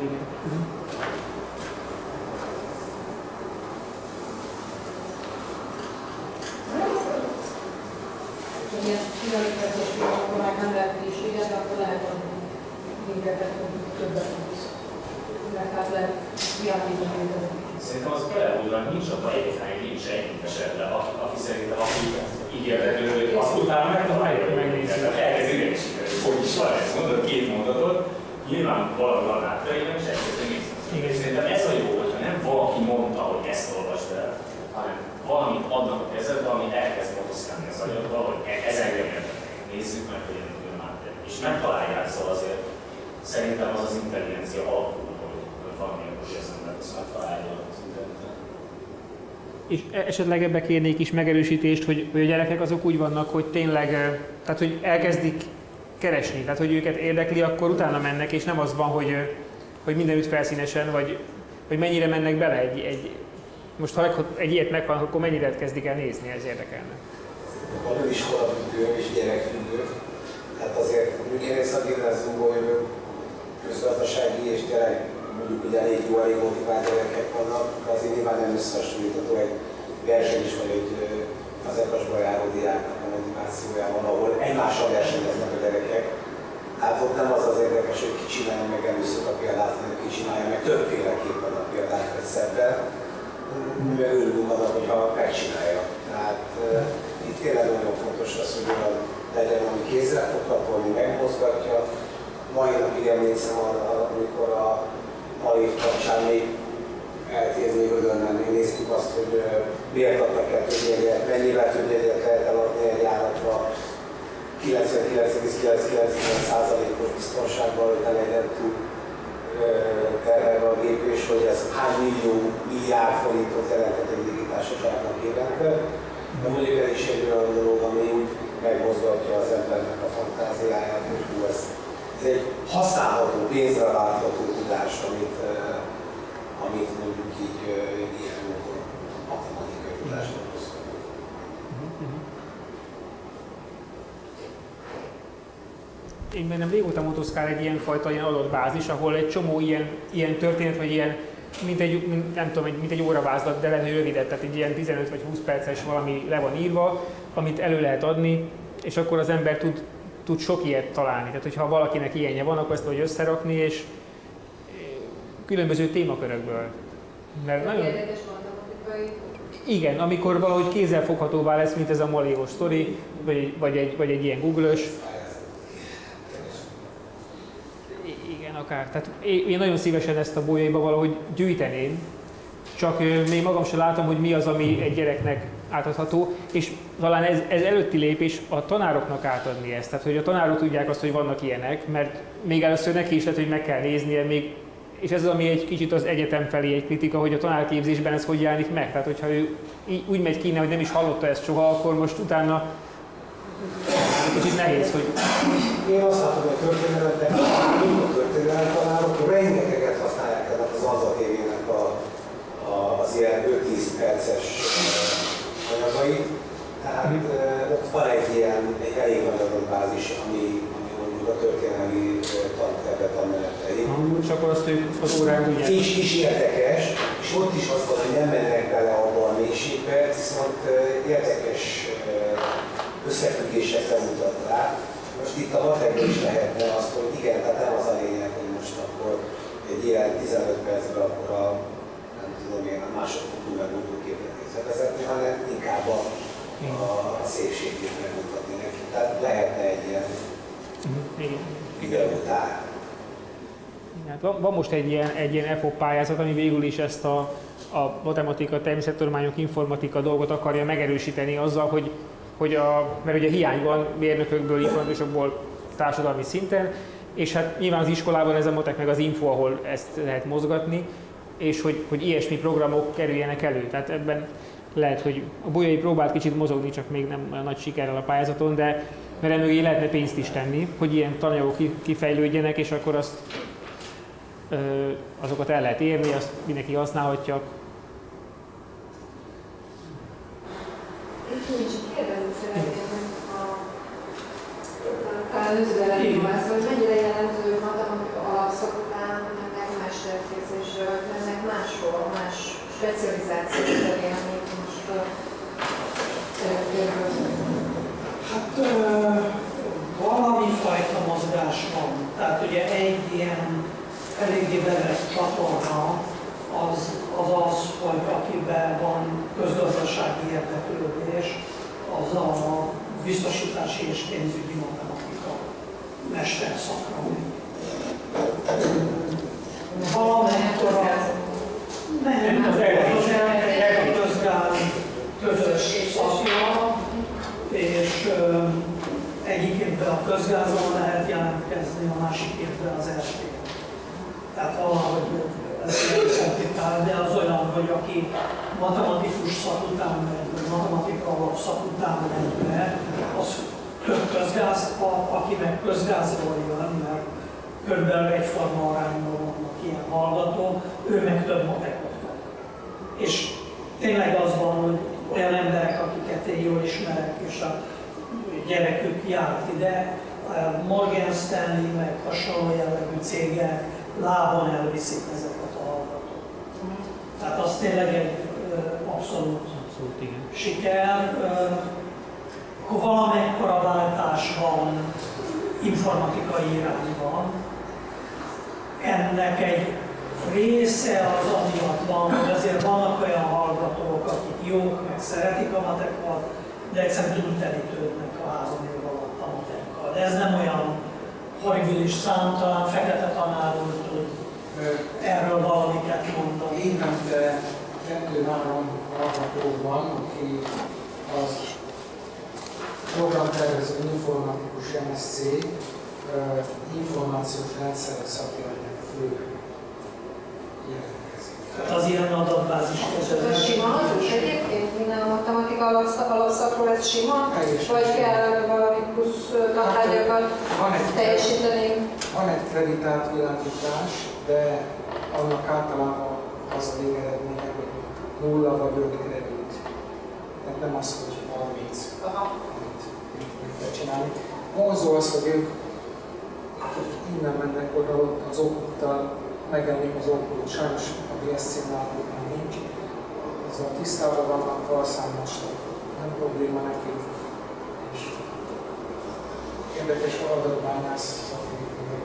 Ilyen 15 perces akkor már nem lehet készséget, de akkor lehet adni linkeket, hogy többet tudsz. Mert hát lehet diákítani őket. Szerintem az belehúzva nincs abban egyetlen egy nincs esetben, aki szerintem aki ígérhető, hogy azt utána megtalálja, megnézni. Elkezd idegesíteni, hogy is van ez, mondod 2 mondatot, nyilván valami van átra, én nem is elkezdem nézni. Szerintem ez a jó, hogyha nem valaki mondta, hogy ezt olvasd el, hanem valamit adnak a kezedbe, ami elkezd motoszkálni az agyadba, hogy ez engem érdekel. Nézzük meg, hogy ilyen már. És megtalálják, szóval azért szerintem az az intelligencia alapul, hogy valamilyen most az ember azt megtalálja az interneten. És esetleg ebbe kérnék is megerősítést, hogy a gyerekek azok úgy vannak, hogy tényleg, tehát hogy elkezdik keresni, tehát hogy őket érdekli, akkor utána mennek, és nem az van, hogy mindenütt felszínesen, vagy mennyire mennek bele most ha egy ilyet meghal, akkor mennyire kezdik el nézni, ez érdekelne. Van iskolafüggő és gyerekfüggő. Hát azért mondjuk én Észak-Gimnáziumból jövök, közgazdasági és tényleg mondjuk ugye elég jó, elég motivált gyerekek vannak, azért nyilván nem összehasonlítható egy verseny is, vagy egy fazekasba járó diáknak a motivációjával, ahol egymással versenyeznek a gyerekek. Hát ott nem az az érdekes, hogy ki csinálja meg először a példát, hanem ki csinálja meg többféleképpen a példát egyszerben. Mivel örülünk annak, hogyha megcsinálja. Tehát itt tényleg nagyon fontos az, hogy olyan legyen, ami kézzelfogható, ami megmozgatja. Mai napig emlékszem arra, amikor a Malév kapcsán még eltérni ödönnel néztük azt, hogy miért adnak el több jegyet, mennyivel több jegyet lehet eladni egy járatra, 99,999%-os biztonsággal, hogy ne legyen túl terhelve a gép, és hogy ez hány milliárd forintot jelentett egy légitársaságnak évente. De mondjuk ez is egy olyan dolog, ami úgy megmozgatja az embernek a fantáziáját, hogy ez egy használható, pénzre váltható tudás, amit mondjuk így ilyen módon matematikai tudásnak hozunk. Én bennem régóta motoszkál egy ilyen fajta adatbázis, ahol egy csomó ilyen történet, vagy ilyen, mint egy óravázlat, de lehet, hogy rövidebb, tehát egy ilyen 15 vagy 20 perces valami le van írva, amit elő lehet adni, és akkor az ember tud sok ilyet találni. Tehát, hogyha valakinek ilyenje van, akkor ezt tudja összerakni, és különböző témakörökből. Mert nagyon... Igen, amikor valahogy kézzelfoghatóvá lesz, mint ez a Malévos sztori, vagy egy ilyen Google-ös. Igen, akár. Tehát én nagyon szívesen ezt a bolyaiba valahogy gyűjteném, csak még magam sem látom, hogy mi az, ami egy gyereknek átadható, és talán ez előtti lépés a tanároknak átadni ezt. Tehát, hogy a tanárok tudják azt, hogy vannak ilyenek, mert még először neki is lehet, hogy meg kell néznie, és ez az, ami egy kicsit az egyetem felé egy kritika, hogy a tanárképzésben ez hogy jelenik meg. Tehát, hogyha ő úgy megy ki, hogy nem is hallotta ezt soha, akkor most utána kicsit nehéz, hogy... Én azt látom, hogy a történelemben, a történelem tanárok rengeteget használják ennek az adatérvének az ilyen 5-10 perces anyagait. Tehát ott van egy elég nagy adatbázis, ami mondjuk a történelmi tanmenetei. És akkor azt ők az órán tudják. És érdekes, és ott is az van, hogy nem mennek bele abba a mélységbe, viszont érdekes összefüggésekre mutat rá. Most itt a matekben is lehetne azt, hogy igen, tehát nem az a lényeg, hogy most akkor egy ilyen 15 percben akkor a tudom én, a másodfokú megoldó képletésre vezetni, hanem inkább a szépségét megmutatni neki. Tehát lehetne egy ilyen videótár. Hát van most egy ilyen EFOP pályázat, ami végül is ezt a matematika, természettudományok, informatika dolgot akarja megerősíteni azzal, mert ugye hiány van mérnökökből, informatikusokból társadalmi szinten, és hát nyilván az iskolában ez a matek meg az info, ahol ezt lehet mozgatni, és hogy ilyesmi programok kerüljenek elő. Tehát ebben lehet, hogy a Bolyai próbált kicsit mozogni, csak még nem olyan nagy sikerrel a pályázaton, de mert emögé lehetne pénzt is tenni, hogy ilyen tananyagok kifejlődjenek, és akkor azokat el lehet érni, azt mindenki használhatja. Én csak kérdezni szeretném, talán üzletelőmászol, hogy mennyire jellemző matematika alapszak után meg mesterképzésre, vagy mennek máshol, más specializáció terén, amit most előttérül. Hát valami fajta mozgás van. Tehát ugye egy ilyen eléggé bevett csatorna az, hogy akiben van közgazdasági érdeklődés, az a biztosítási és pénzügyi matematika mesterszakra. Valamekkora nem, az a közgál közös szakja, és egyik évben a közgázon lehet jelentkezni, a másik évben az RT. Tehát valahogy ez komplikál, de az olyan, hogy aki matematikus szak után megy, vagy matematika alap szak után megy be, az több közgázt kap, aki meg közgázról jön, mert körülbelül egyforma arányban vannak ilyen hallgatók, ő meg több matekot kap. És tényleg az van, hogy olyan emberek, akiket én jól ismerek, és a gyerekük járt ide, Morgan Stanley, meg hasonló jellegű cégek lábon elviszik ezeket a hallgatókat. Tehát az tényleg egy abszolút siker. Akkor valamekkora váltás van informatikai irányban. Ennek egy része az amiatt van, hogy azért vannak olyan hallgatók, akik jók, meg szeretik a matekot, de egyszerűen túlterítődnek a 3 év alatt a matekkal. De ez nem olyan horribilis szám, talán Fekete tanár úr tud erről valamiket mondani. Évente 2-3 hallgató van, aki az programtervező informatikus MSc információs rendszerek szakirányának fő jelentkezik. Hát az ilyen adatbázis kezelés. Ez sima az egyébként? Minden a matematika alapszakról ez sima? Vagy kell valami plusz tantárgyakat teljesíteni? Van egy kreditált világítás, de annak általában az a végeredménye, hogy 0 vagy 5 kredit. Tehát nem az, hogy 30, amit kell csinálni. Vonzó az, hogy ők innen mennek oda, az okuttal megjelenik az okut. Sajnos a BSC-nál még nincs. Azzal tisztában vannak, felszámolásnak, nem probléma neki. És érdekes adatbányászati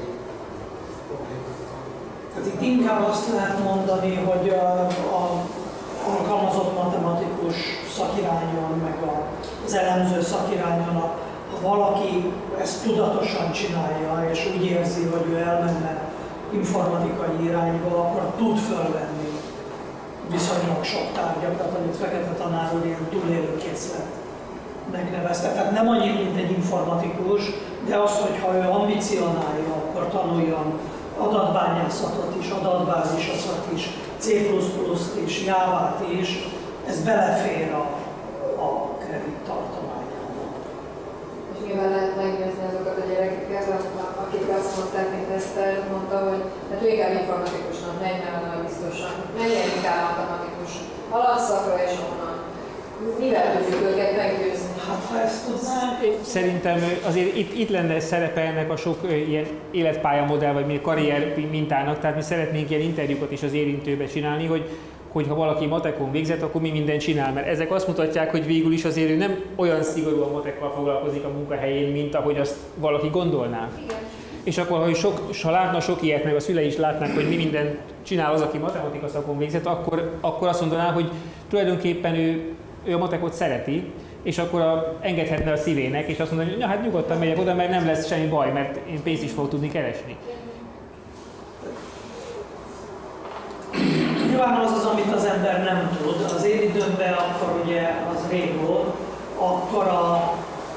problémák. Tehát itt inkább azt lehet mondani, hogy a alkalmazott matematikus szakirányon, meg az elemző szakirányon, ha valaki ezt tudatosan csinálja, és úgy érzi, hogy ő elmenne informatikai irányba, akkor tud fölvenni viszonylag sok tárgyakat, amit Fekete tanár úr ilyen túlélőkészlet megnevezte. Tehát nem annyit, mint egy informatikus, de az, hogyha ő ambicionálja, akkor tanuljon adatbányászatot is, adatbázisokat is, C++-t is, Java-t is, ez belefér a kredit tartományába. És nyilván lehet meggyőzni azokat a gyerekeket, akik azt mondták, mint Eszter mondta, hogy hát ő inkább informatikusnak menjen, hanem biztosan. Menjen inkább matematikus alapszakra és onnan. Mivel tudjuk őket meggyőzni? Hát ha ezt tudnánk... Szerintem azért itt lenne szerepe ennek a sok ilyen életpályamodell vagy karrier mintának, tehát mi szeretnénk ilyen interjúkat is az érintőbe csinálni, hogy ha valaki matekon végzett, akkor mi mindent csinál, mert ezek azt mutatják, hogy végül is azért ő nem olyan szigorúan matekkal foglalkozik a munkahelyén, mint ahogy azt valaki gondolná. Igen. és akkor, ha látna sok ilyet, meg a szülei is látnák, hogy mi mindent csinál az, aki matematika szakon végzett, akkor azt mondaná, hogy tulajdonképpen ő a matekot szereti, és akkor engedhetne a szívének, és azt mondaná, hogy hát nyugodtan megyek oda, mert nem lesz semmi baj, mert én pénzt is fogok tudni keresni. Nyilván az, amit az ember nem tud. Az én időmben akkor ugye az rég volt, akkor a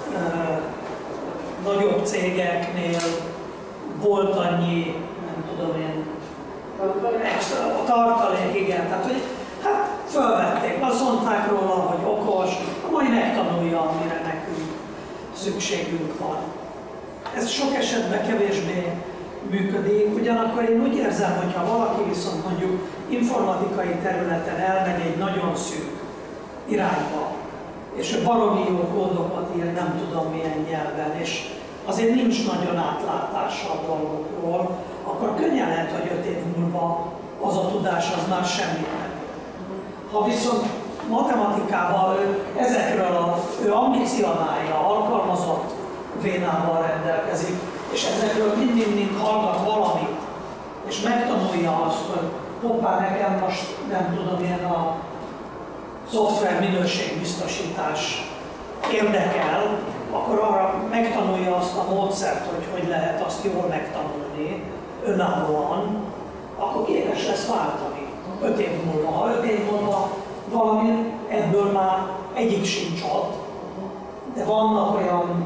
nagyobb cégeknél volt annyi, nem tudom én, extra tartalék, igen, tehát hogy hát fölvették, azt mondták róla, hogy okos, majd megtanulja, amire nekünk szükségünk van. Ez sok esetben kevésbé működik, ugyanakkor én úgy érzem, hogy ha valaki viszont mondjuk informatikai területen elmegy egy nagyon szűk irányba, és ő baromi jó kódokat ír, nem tudom milyen nyelven, és azért nincs nagyon átlátása a dolgokról, akkor könnyen lehet, hogy 5 év múlva az a tudás az már semmit nem. Ha viszont matematikával ő ambicionálja, alkalmazott vénával rendelkezik, és ezekről mind hallgat valamit, és megtanulja azt, hogy hoppá, nekem most nem tudom, ilyen a szoftver minőségbiztosítás érdekel, akkor arra megtanulja azt a módszert, hogy lehet azt jól megtanulni önállóan, akkor képes lesz váltani 5 év múlva. Ha 5 év múlva valami ebből már egyik sincs ott, de vannak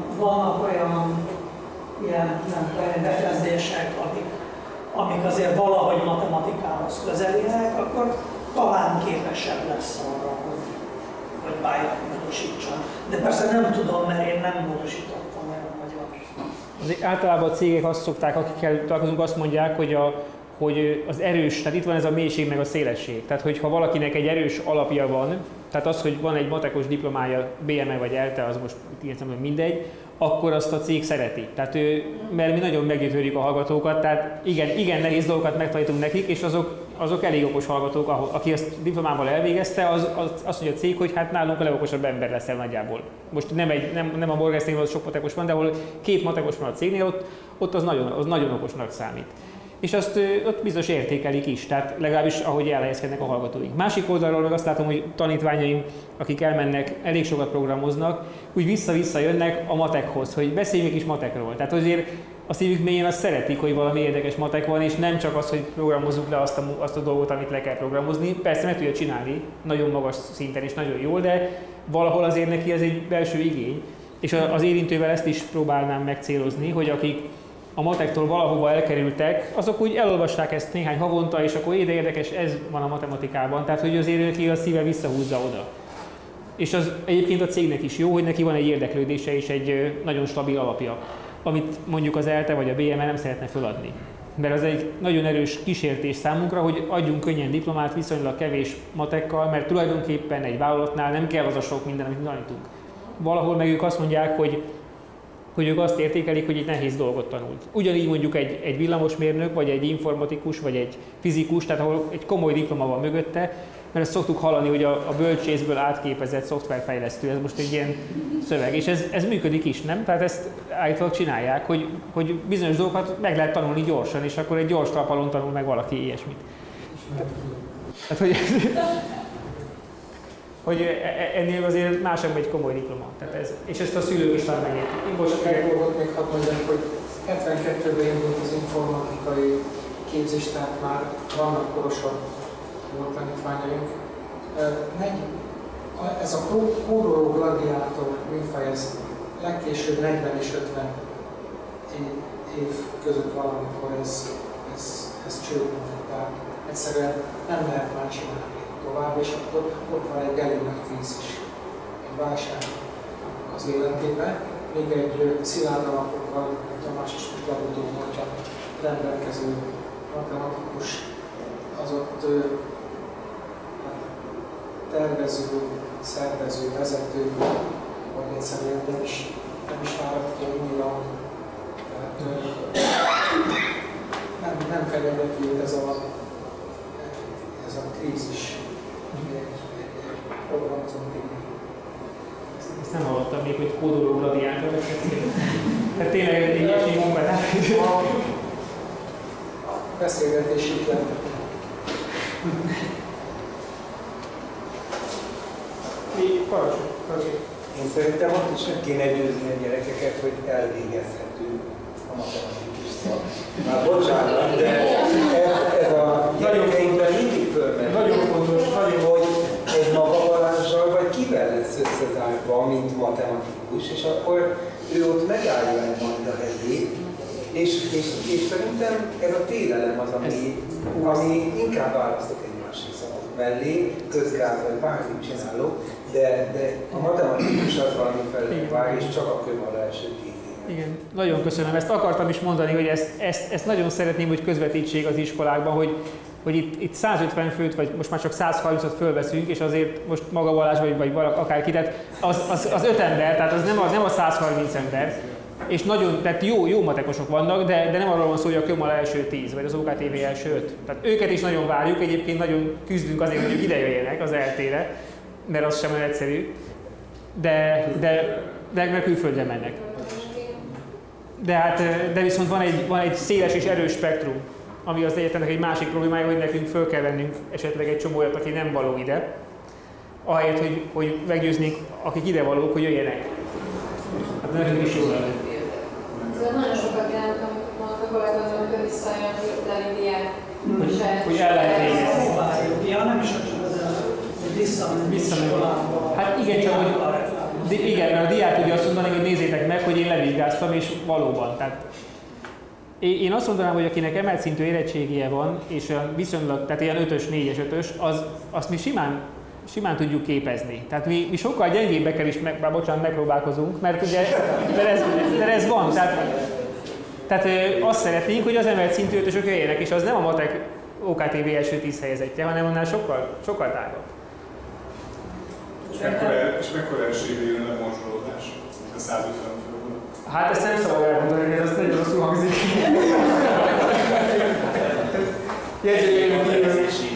olyan ilyen bekezdések, amik azért valahogy matematikához közelínek, akkor talán képesebb lesz arra, hogy pályát módosítson. De persze nem tudom, mert én nem módosítottam el magyar. Általában a cégek azt szokták, akikkel találkozunk, azt mondják, hogy az erős, tehát itt van ez a mélység meg a szélesség. Tehát, hogyha valakinek egy erős alapja van, tehát az, hogy van egy matekos diplomája, BME vagy ELTE, az most értem, hogy mindegy, akkor azt a cég szereti. Tehát mert mi nagyon meggyőződik a hallgatókat, tehát igen nehéz dolgokat megtanítunk nekik, és azok elég okos hallgatók, aki ezt diplomával elvégezte, az azt mondja a cég, hogy hát nálunk a legokosabb ember leszel nagyjából. Most nem a Morgan Stanley-ben sok matekos van, de ahol 2 matekos van a cégnél, ott az nagyon okosnak számít. És azt ott biztos értékelik is, tehát legalábbis ahogy elhelyezkednek a hallgatóink. Másik oldalról meg azt látom, hogy tanítványaim, akik elmennek, elég sokat programoznak, úgy vissza-vissza jönnek a matekhoz, hogy beszéljünk is matekról. Tehát azért a szívük mélyén azt szeretik, hogy valami érdekes matek van, és nem csak az, hogy programozzuk le azt a dolgot, amit le kell programozni. Persze meg tudja csinálni, nagyon magas szinten és nagyon jól, de valahol azért neki ez egy belső igény. És az érintővel ezt is próbálnám megcélozni, hogy akik a matektól valahova elkerültek, azok úgy elolvassák ezt néhány havonta, és akkor érdekes, ez van a matematikában, tehát hogy azért neki a szíve visszahúzza oda. És az egyébként a cégnek is jó, hogy neki van egy érdeklődése és egy nagyon stabil alapja, amit mondjuk az ELTE vagy a BME nem szeretne föladni. Mert az egy nagyon erős kísértés számunkra, hogy adjunk könnyen diplomát viszonylag kevés matekkal, mert tulajdonképpen egy vállalatnál nem kell az a sok minden, amit tanítunk. Valahol meg ők azt mondják, hogy ők azt értékelik, hogy egy nehéz dolgot tanult. Ugyanígy mondjuk egy villamosmérnök, vagy egy informatikus, vagy egy fizikus, tehát ahol egy komoly diploma van mögötte, mert ezt szoktuk hallani, hogy a bölcsészből átképezett szoftverfejlesztő, ez most egy ilyen szöveg, és ez működik is, nem? Tehát ezt állítólag csinálják, hogy bizonyos dolgokat meg lehet tanulni gyorsan, és akkor egy gyors talpalon tanul meg valaki ilyesmit. Tehát, hogy ennél azért másabb egy komoly diploma. Tehát és ezt a szülők is már megértik. Most egy dolgot még hadd mondjak, hogy 72-ben indult az informatikai képzés, tehát már vannak korosabb volt tanítványaink. Ez a kódoló gladiátor műfaj, ez legkésőbb 40 és 50 év között valamikor ez csődült. Tehát egyszerűen nem lehet már csinálni tovább, és akkor ott van egy elég nagy krízis, egy válság az életében. Még egy szilárd alapokkal, Tamás is most legutóbb mondja, rendelkező matematikus, az ott tervező, szervező, vezető, vagy egyszerűen nem is fáradt ki annyira. Nem fenyegeti őt ez a krízis, egy programozónk. Ezt nem hallottam még, hogy kódoló gradiántra beszélni. Tehát tényleg egy ilyesmi munkát. Beszélgetés itt lenne. Én szerintem ott is meg kéne győzni a gyerekeket, hogy elvégezhető a matematikus szak. Már bocsánat, de ez a gyerekeinkben mindig fölmerül. Nagyon fontos, hogy egy magavarázsal vagy kivel lesz összezárva, mint matematikus, és akkor ő ott megállja el majd a helyét. És szerintem ez a félelem az, ami inkább választok egy másik szakot mellé, közgáz vagy bármit csinálok, de a matematikus az valami felé vár, és csak a kövön az első 10 éven. Igen, nagyon köszönöm. Ezt akartam is mondani, hogy ezt nagyon szeretném, hogy közvetítsék az iskolákban, hogy itt 150 főt, vagy most már csak 130-at fölveszünk, és azért most maga Balázs, vagy akárki, tehát az 5 ember, tehát az nem a 130 ember, és nagyon, tehát jó matekosok vannak, de nem arról van szó, hogy a Kömal első 10, vagy az OKTV első 5. Tehát őket is nagyon várjuk, egyébként nagyon küzdünk azért, hogy ők ide jöjjenek az ELTE-re, mert az sem olyan egyszerű, de külföldre mennek. De viszont van egy széles és erős spektrum, ami az egyetemnek egy másik problémája, hogy nekünk föl kell vennünk esetleg egy csomó olyat, aki nem való ide, ahelyett, hogy meggyőznénk, akik ide valók, hogy jöjjenek. Hát nekünk is jó lenne. Nagyon sokat jelent, amikor a kollégázók, hogy visszajön hirtelen diák. Hogy el lehet végezni. Ja, nem is visszamenni iskolába. Hát igen, csak hogy igen, mert a diák tudja azt mondani, hogy nézzétek meg, hogy én levizsgáztam, és valóban. Tehát én azt mondanám, hogy akinek emelt szintű érettségie van, és viszonylag, tehát ilyen 5-ös, 4-es, 5-ös, azt mi simán tudjuk képezni. Tehát mi sokkal gyengébbekkel is megpróbálkozunk, mert ugye ez van. Tehát azt szeretnénk, hogy az emelt szintű 5-ösök jöjjenek, és az nem a matek OKTV első 10 helyezettje, hanem annál sokkal tágabb. És mekkora esélye jön a morzsolódás, a 150 főből? Hát ezt nem szabad elmondani, mert ez nagyon rosszul hangzik. Jegyzőjének kívül.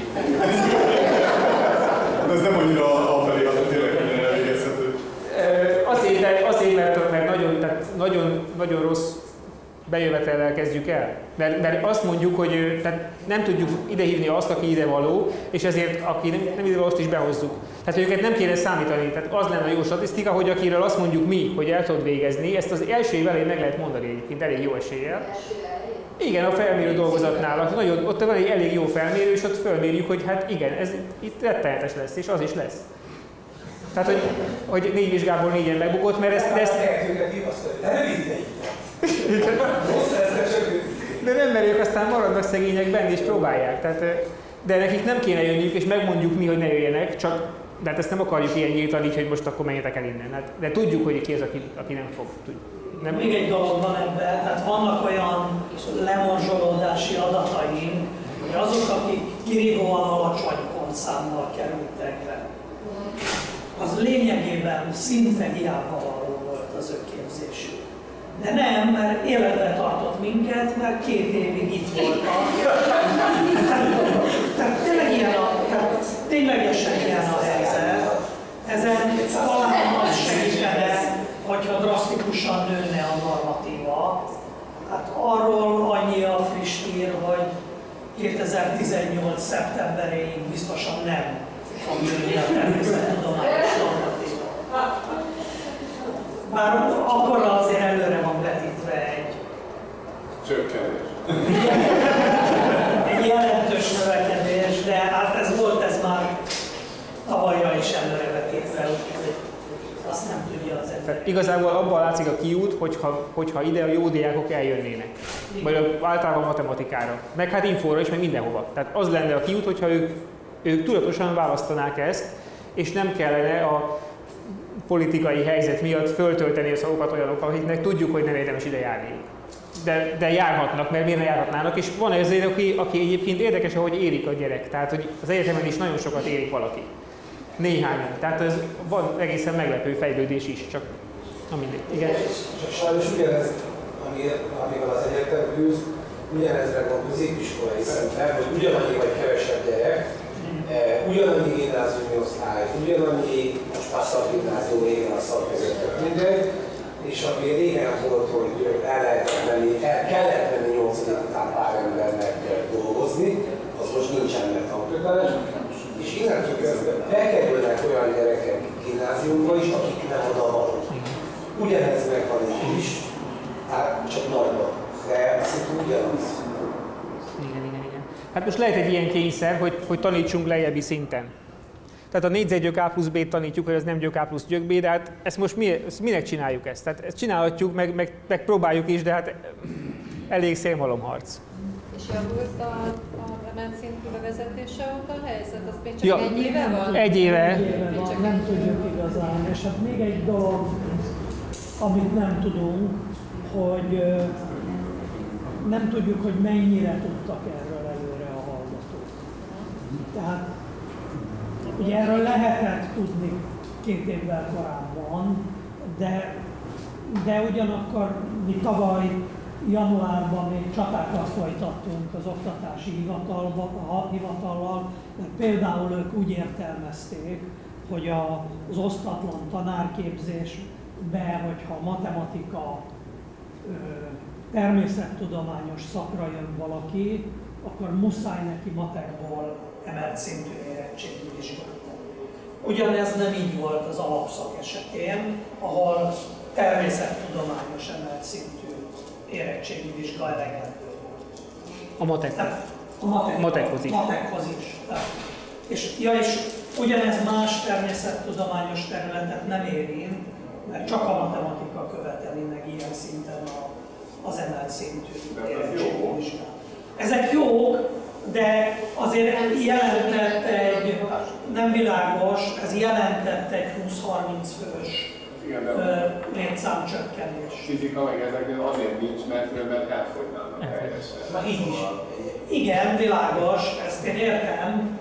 Ez nem annyira afelé, hogy tényleg minden elvégezhető. Azért, mert nagyon rossz bejövetellel kezdjük el. Mert azt mondjuk, hogy tehát nem tudjuk idehívni azt, aki ide való, és ezért aki nem ide való, azt is behozzuk. Tehát őket nem kéne számítani. Tehát az lenne a jó statisztika, hogy akiről azt mondjuk mi, hogy el tudod végezni, ezt az első év elején meg lehet mondani egyébként elég jó eséllyel. Igen, a felmérő dolgozatnál. Ott van egy elég jó felmérő, és ott felmérjük, hogy hát igen, ez itt rettenetes lesz, és az is lesz. Tehát, hogy 4 vizsgából 4-en megbukott, mert ezt... De nem, mert ők aztán maradnak szegények benne és próbálják. Tehát, de nekik nem kéne jönniük, és megmondjuk mi, hogy ne jöjjenek, csak de hát ezt nem akarjuk ilyen nyíltan így, hogy most akkor menjetek el innen. Hát, de tudjuk, hogy ki az, aki nem fog. Nem? Még egy dolog van ebben, tehát vannak olyan lemorzsolódási adataink, hogy azok, akik kirívóan alacsony pontszámmal kerültek be, az lényegében szinte hiába való volt az ő képzésük. De nem, mert életben tartott minket, mert 2 évig itt voltak. Tehát ténylegesen ilyen a helyzet. Ezen talán az segítene, hogyha drasztikusan nőne a normatíva. Hát arról annyi a friss hír, hogy 2018. szeptemberéig biztosan nem fog nőni a természettudományos normatíva. Bár akkor azért előre van vetítve egy csökkenés. Egy jelentős növekedés, de hát ez már tavalyra is előrevetítve, úgyhogy azt nem tudja az ember. Tehát igazából abban látszik a kiút, hogyha ide a jó diákok eljönnének. Vagy általában matematikára. Meg hát infóra is, meg mindenhova. Tehát az lenne a kiút, hogyha ők tudatosan választanák ezt, és nem kellene a politikai helyzet miatt föltölteni a szavukat olyanokkal, akiknek tudjuk, hogy nem érdemes ide járni. De járhatnak, mert miért ne járhatnának, és van ezért, aki egyébként érdekes, ahogy érik a gyerek. Tehát, hogy az egyetemen is nagyon sokat érik valaki. Néhányan. Tehát ez van egészen meglepő fejlődés is, csak mindegy. Igen. Sajnos ugyanez, amivel az egyetem küzd, ugyanezre van középiskolai szinten, hogy ugyanannyi vagy kevesebb gyerek ugyanannyi gimnáziumi osztály, ugyanannyi, most már szakgimnázium, régen a szakvezetők mindegy, és ami régen volt, hogy el kellett menni 8. után pár embernek dolgozni, az most nincsen, mert tanköteles, és innentől kezdve bekerülnek olyan gyerekek gimnáziumba is, akik nem oda vannak. Ugyanez megvan itt is, hát csak nagyban, de azt hiszem ugyanaz. Igen. Hát most lehet egy ilyen kényszer, hogy tanítsunk lejjebbi szinten. Tehát a négyzetgyök A plusz B-t tanítjuk, hogy ez nem gyök A plusz gyök B, de hát ezt most minek csináljuk ezt? Tehát ezt csinálhatjuk, meg próbáljuk is, de hát elég szélmalomharc. És javult az emelt szintű bevezetése óta a helyzet? Az még csak egy éve van? Egy éve van, nem tudjuk igazán. És hát még egy dolog, amit nem tudunk, hogy nem tudjuk, hogy mennyire tudtak erről előre a hallgatók. Tehát ugye erről lehetett tudni 2 évvel korábban, de ugyanakkor mi tavaly januárban még csatákat folytattunk az oktatási hivatallal, mert például ők úgy értelmezték, hogy az osztatlan tanárképzésbe, hogyha matematika, természettudományos szakra jön valaki, akkor muszáj neki matekból emelt szintű érettségi vizsgát. Ugyanez nem így volt az alapszak esetén, ahol természettudományos emelt szintű érettségi vizsga elegendő. a matekhoz. Matekhoz is. És ugyanez más természettudományos területet nem érint, mert csak a matematika követeli meg ilyen szinten az emelt szintű érettségi vizsgát. Ezek jók, de azért jelentett egy, nem világos, ez jelentett egy 20-30 fős létszámcsökkenés. Fizika meg ezeknél azért nincs, mert elfogynának teljesen. Így is. Igen, világos, ezt én értem,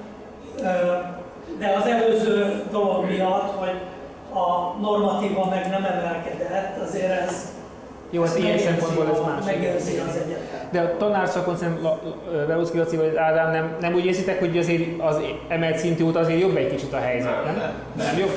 de az előző dolog miatt, hogy a normatíva meg nem emelkedett, azért ez jó, ez ilyen szempontból ez más. Megőrzi az egyetem. De a tanárszakon szerintem Leoszki Laci vagy Ádám nem úgy érzitek, hogy azért az emelt szintű út azért jobb egy kicsit a helyzet, nem? Nem jobb?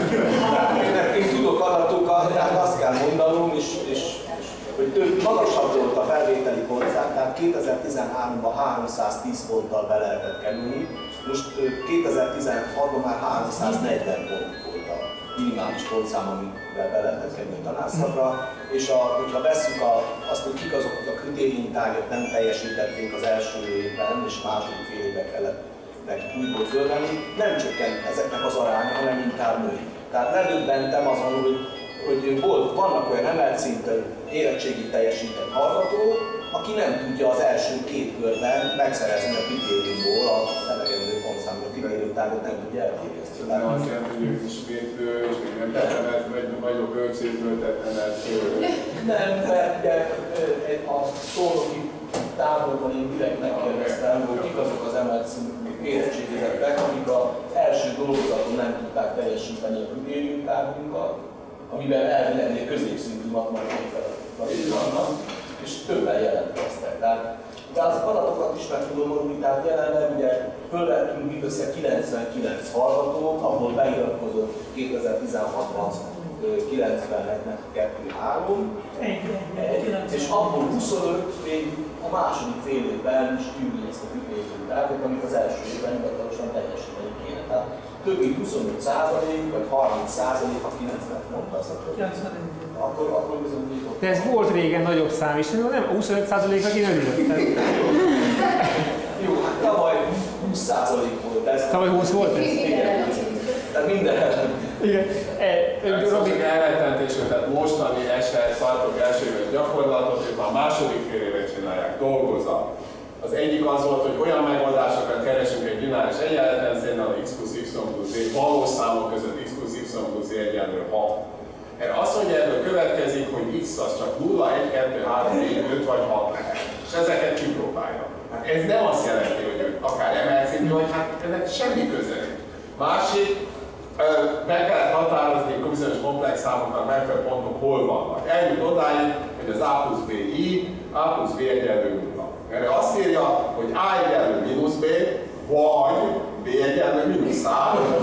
Én tudok adatokat, tehát azt kell mondanom, és hogy magasabb volt a felvételi pontszám, tehát 2013-ban 310 ponttal be lehetett kerülni, most 2016-ban már 340 pont volt a minimális pontszám, amivel be lehetett kerülni a tanárszakra, és hogyha vesszük azt, hogy kik azok a kritériumtárgyak nem teljesítették az első évben, és második fél évben kellett nekik újból fölvenni, nem csökkent ezeknek az aránya, hanem inkább nő. Tehát ledöbbentem azon, hogy vannak olyan emelt szintű érettségit teljesített hallgatók, aki nem tudja az első 2 körben megszerezni a kritériumból a elegendő pontszámot, a kritériumtárgyat nem tudja elvégezni. Nem azt jelenti, hogy ők ismétlő, és még nem tettem, vagy nagyobb bölcsészből tettem el. Nem, mert a szolnoki táborban én direkt megkérdeztem, hogy kik azok az emelt szintű érettségizettek, akik az első dolgozaton nem tudták teljesíteni a kritériumtárgyunkat, amiben elvileg középszintű matematikai feladatok vannak, és többen jelentkeztek. De az adatokat is meg tudom mondani, tehát jelenleg ugye fölvettünk mindössze 99 hallgatót, ahol beiratkozott 2016-ban 90-nek 2-3, és abból 25 még a második fél évben is tűnni ezt a kritériumtárgyat, amit az első évben hivatalosan teljesíteni kéne. Tehát több mint 25% vagy 30% a 90 mondta azt, akkor bizony nyitott. De ez volt régen nagyobb szám is, nem? A 25%-ra én örülök. Jó, hát tavaly 20% volt ez. Tavaly 20 volt ez? Igen. Tehát minden igen. Robi elrettentésről, tehát mostani eset, tartok első éves gyakorlatot, ők már második fél évet csinálják, dolgoznak. Az egyik az volt, hogy olyan megoldásokat keresünk egy bináris egyenleten, szerintem a x plusz y plusz z valós számok között x plusz y plusz z egyenlő 6. Erre azt mondja, ebből következik, hogy x az csak 0, 1, 2, 3, 4, 5 vagy 6. És ezeket kipróbálja. Hát ez nem azt jelenti, hogy akár emelt szintű, hogy hát ennek semmi köze. Másik, meg kellett határozni bizonyos komplex számoknak megfelelő pontok hol vannak. Eljut odáig, hogy az a plusz b i, a plusz b egyenlő 0. Erre azt írja, hogy a egyenlő mínusz b, vagy B1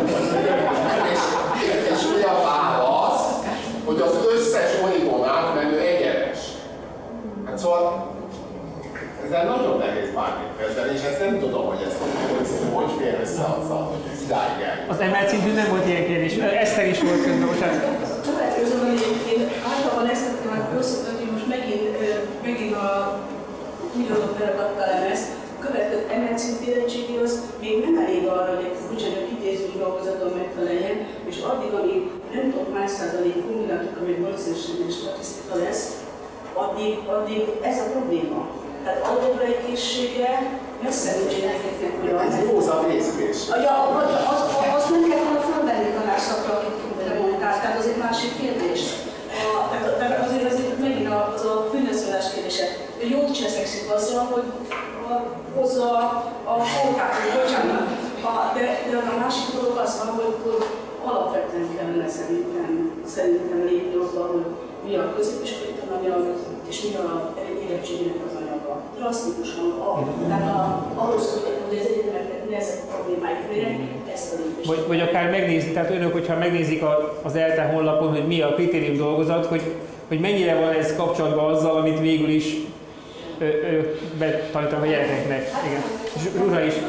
és ugye a válasz, hogy az összes origon átmenő egyenes. Hát szóval ezzel nagyon nehéz bármit kezdeni, és ezt nem tudom, hogy ez hogy fér össze azzal, hogy ez idáig el. Az emelt szintű nem volt ilyen kérdés. Eszter is volt közben, most hát. Következően, hogy én általában ezt tettem már rosszat, hogy most megint a milliódok beragadta lemez. A következő emelt szintű érettségi az még nem elég arra, hogy egy bocsánat, idéző dolgozaton megfeleljen, és addig, amíg nem tudok más százalék kombinátok, amíg 8-es statisztika lesz, addig ez a probléma. Tehát algebrai készsége messze nincs gyerekeknek, hogy az. Ez józan észlés. Ja, azt nem kell volna fölvenni tanárszakra, akit mondtál, tehát az egy másik kérdés. Tehát azért megint az a fűnöszölás kérdése. Ő jót cseszekszik azzal, hogy hozza a fonkát, hogy bocsánat. De a másik dolog az van, hogy alapvetően kellene szerintem lépni abban, hogy mi a középiskolai tananyag, és mi a érettségének az anyaga. Drasztikusan, tehát ahhoz, hogy az egyetemeknek mi ezek a problémáik legyenek, ezt a lépést. Vagy akár megnézni, tehát önök, hogyha megnézik az ELTE honlapon, hogy mi a kritérium dolgozat, hogy mennyire van ez kapcsolatban azzal, amit végül is betanítanak a gyerekeknek. Igen. És Rúzsa is.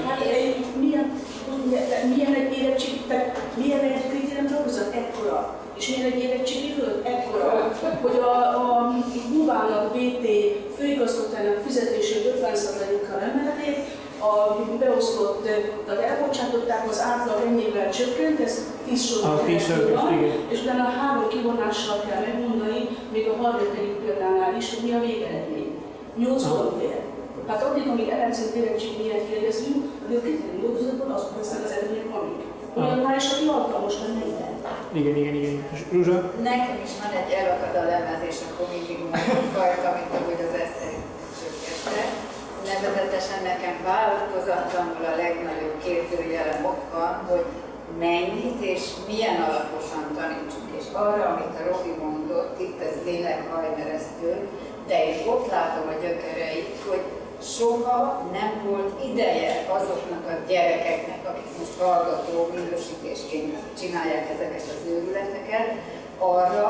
Milyen egy érettség, milyen egy kritérium dolgozat? Ekkora. És milyen egy érettségi fölött? Ekkora. Hogy a Bubának, BT főigazgatójának fizetését 50%-kal emelték, a beosztott, tehát elbocsátották, az átlag ennyivel csökkent, ez 10 sorban és utána a 3 kivonással kell megmondani, még a 35. példánál is, hogy mi a végeredmény. 8 pontért. Hát addig, amíg elemzett érettség miért kérdezünk, addig a kritérium dolgozatból azok lesznek az eredmények, amik. Olyannál is, aki alkalmas lenne minden. Igen. Rúzsa? Nekem is van egy elakad a lemez, és akkor mindig mondom fajta, mint ahogy az eszterét csökkente. Nevezetesen nekem változatlanul a legnagyobb kérdőjelem ott van, hogy mennyit és milyen alaposan tanítsuk. És arra, amit a Robi mondott, itt ez lélekhajmeresztő, de én ott látom a gyökereit, hogy soha nem volt ideje azoknak a gyerekeknek, akik most hallgató minősítésként csinálják ezeket az őrületeket, arra,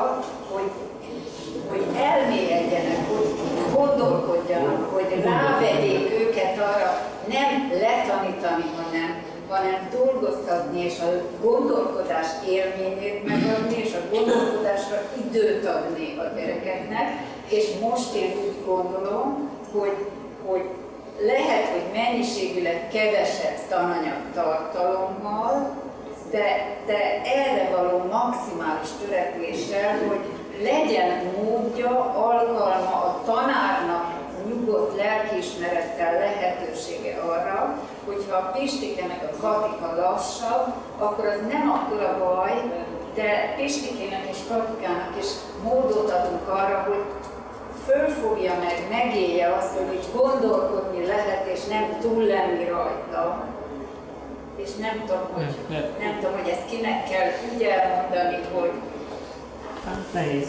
hogy elmélyedjenek, hogy gondolkodjanak, hogy rávegyék őket arra, nem letanítani, hanem dolgoztatni, és a gondolkodás élményét megadni, és a gondolkodásra időt adni a gyerekeknek. És most én úgy gondolom, hogy lehet, hogy mennyiségileg kevesebb tananyag tartalommal, de erre való maximális törekvéssel, hogy legyen módja, alkalma a tanárnak nyugodt lelkiismerettel lehetősége arra, hogyha a Pistike meg a Katika lassabb, akkor az nem akkora baj, de Pistikének és Katikának is módot adunk arra, hogy fölfogja meg, megélje azt, hogy így gondolkodni lehet, és nem túl lenni rajta. És nem tudom, hogy ezt kinek kell úgy elmondani, hogy... Nehéz.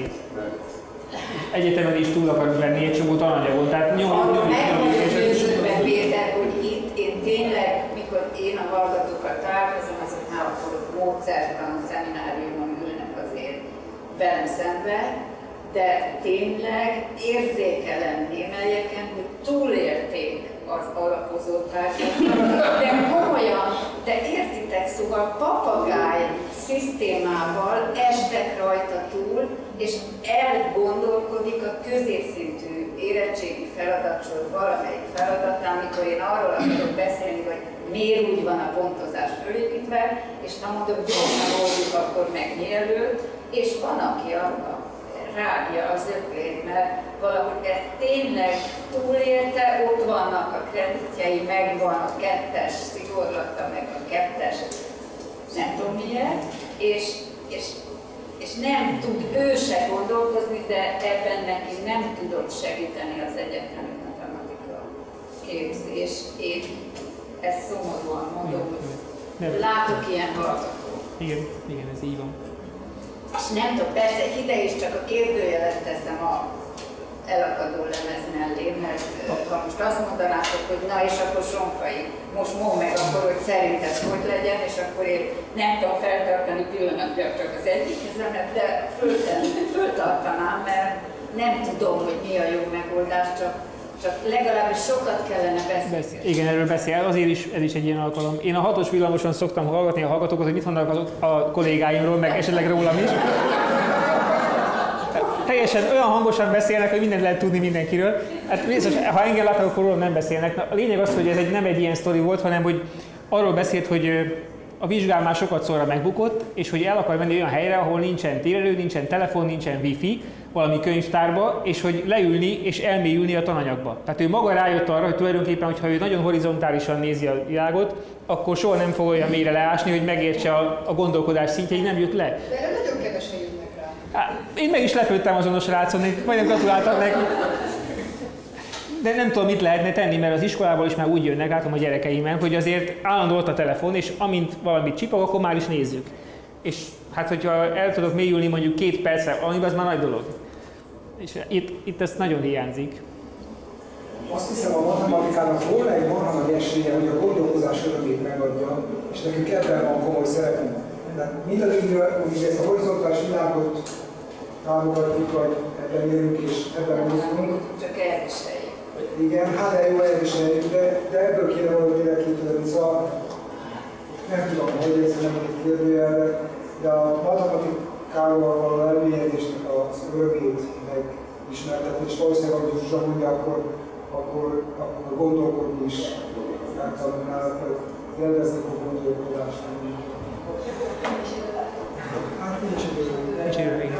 Egyetemen is túl akarunk venni egy csomó tananyagot, tehát meggyőződve, Péter, hogy itt én tényleg, mikor én a hallgatókkal találkozom, azoknál akkor módszertan szemináriumon ülnek azért velem szembe, de tényleg érzékelem némelyeken, hogy túlélték az alapozó tárgyakat, de komolyan, de értitek, szóval papagáj szisztémával estek rajta túl, és elgondolkodik a középszintű érettségi feladatról valamelyik feladatán, amikor én arról akarok beszélni, hogy miért úgy van a pontozás fölépítve, és ha mondom, gyorsan oldjuk, akkor meg mielőtt, és van, aki arra rágja az öklét, mert valahogy ez tényleg túlélte, ott vannak a kreditjei, megvan a 2-es szigorlata, meg a 2-es nem tudom milyen, és nem tud ő se gondolkozni, de ebben neki nem tudott segíteni az egyetemi matematika képzés. Én ezt szomorúan mondom, hogy látok ilyen hallgatót. Igen, ez így van. És nem tudom, persze ide is csak a kérdőjelet teszem a elakadó lemez mellé, mert ha most azt mondanátok, hogy na és akkor Sonfai, most mondd meg akkor, hogy szerinted hogy legyen, és akkor én nem tudom feltartani pillanatban csak az egyik kezemet, de föltartanám, mert nem tudom, hogy mi a jó megoldás, csak legalábbis sokat kellene beszélni. Igen, erről beszél, azért is ez is egy ilyen alkalom. Én a 6-os villamoson szoktam hallgatni a hallgatókat, hogy mit mondanak a kollégáimról, meg esetleg rólam is. Teljesen olyan hangosan beszélnek, hogy mindent lehet tudni mindenkiről. Hát biztos, ha engem látnak, akkor rólam nem beszélnek. Na, a lényeg az, hogy ez nem egy ilyen sztori volt, hanem hogy arról beszélt, hogy a vizsgál már sokat szorra megbukott, és hogy el akar menni olyan helyre, ahol nincsen térerő, nincsen telefon, nincsen wifi, valami könyvtárba, és hogy leülni és elmélyülni a tananyagba. Tehát ő maga rájött arra, hogy tulajdonképpen, hogyha ő nagyon horizontálisan nézi a világot, akkor soha nem fog olyan mélyre leásni, hogy megértse a gondolkodás szintjéig, nem jött le. De erre nagyon kevesen jönnek rá. Én meg is lepődtem azon a srácon, majdnem gratuláltam neki. De nem tudom, mit lehetne tenni, mert az iskolából is már úgy jönnek, látom a gyerekeimen, hogy azért állandó ott a telefon, és amint valamit csipog, akkor már is nézzük. És hát, hogyha el tudok mélyülni mondjuk 2 percre, valamiben az már nagy dolog. És itt ez nagyon hiányzik. Azt hiszem, a matematikának volna egy marha nagy esélye, hogy a gondolkozás örömét megadja, és nekünk ebben van komoly szerepünk. Mindaddig, hogy ezt a horizontális világot támogatjuk, vagy ebben élünk és ebben mozgunk. Csak elviseljük. Igen, hát jó elviseljük, de ebből kéne valahogy érdeklődni, szóval nem tudom, hogy ez nem egy kérdőjelre, de a matematikával való elmélyedésnek az örömét megismertetni, és valószínűleg, ahogy Zsuzsa mondja, akkor gondolkodni is megtanulnának, hogy élvezni a gondolkodást. Hát nincs idő. Nincs idő, igen.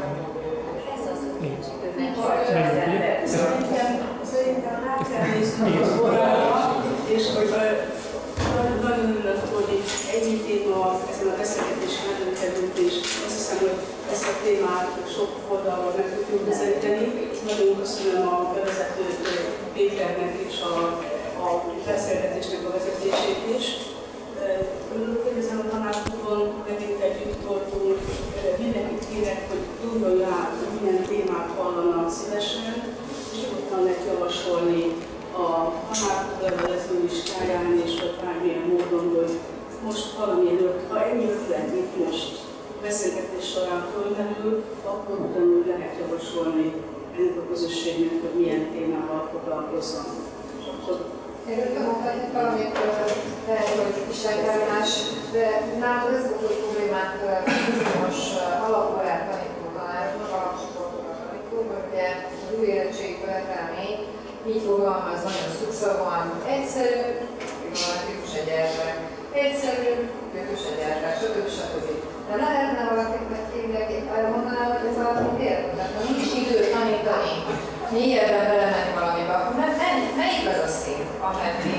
Szerintem rá kell nézni az órára, és hogy nagyon örülök, hogy ennyi téma ezen a beszélgetésen előkerült, és azt hiszem, hogy ezt a témát sok oldalról meg tudjuk közelíteni. Nagyon köszönöm a bevezetőt Péternek és a beszélgetésnek a vezetését is. Örülök, hogy ezen a tanácsokon megint együtt voltunk. Mindenkit kérek, hogy gondolja át, hogy milyen témát hallana szívesen, és nyugodtan lehet javasolni a tanárlevelező listáján, és hogy bármilyen módon, hogy most valamiért, ha ennyi ötlet, mint most beszélgetés során fölmerül, akkor ugyanúgy lehet javasolni ennek a közösségnek, hogy milyen témával foglalkozzon. Én rögtön mondani valamit, lehet, hogy istenkelmás, de nálunk ez volt egy problémát bizonyos alapbarát tanító tanároknak, alapcsoportoknak tanítók, ugye az új érettségi követelmény így fogalmaz nagyon szükszavúan, egyszerű, típus egy elvek, egyszerű, típus egy elvek, stb. De lehetne valakinek elmondaná, hogy ez valamit érted, tehát ha nincs idő tanítani, mélyebben belemenni valamibe, akkor melyik az a szint, ameddig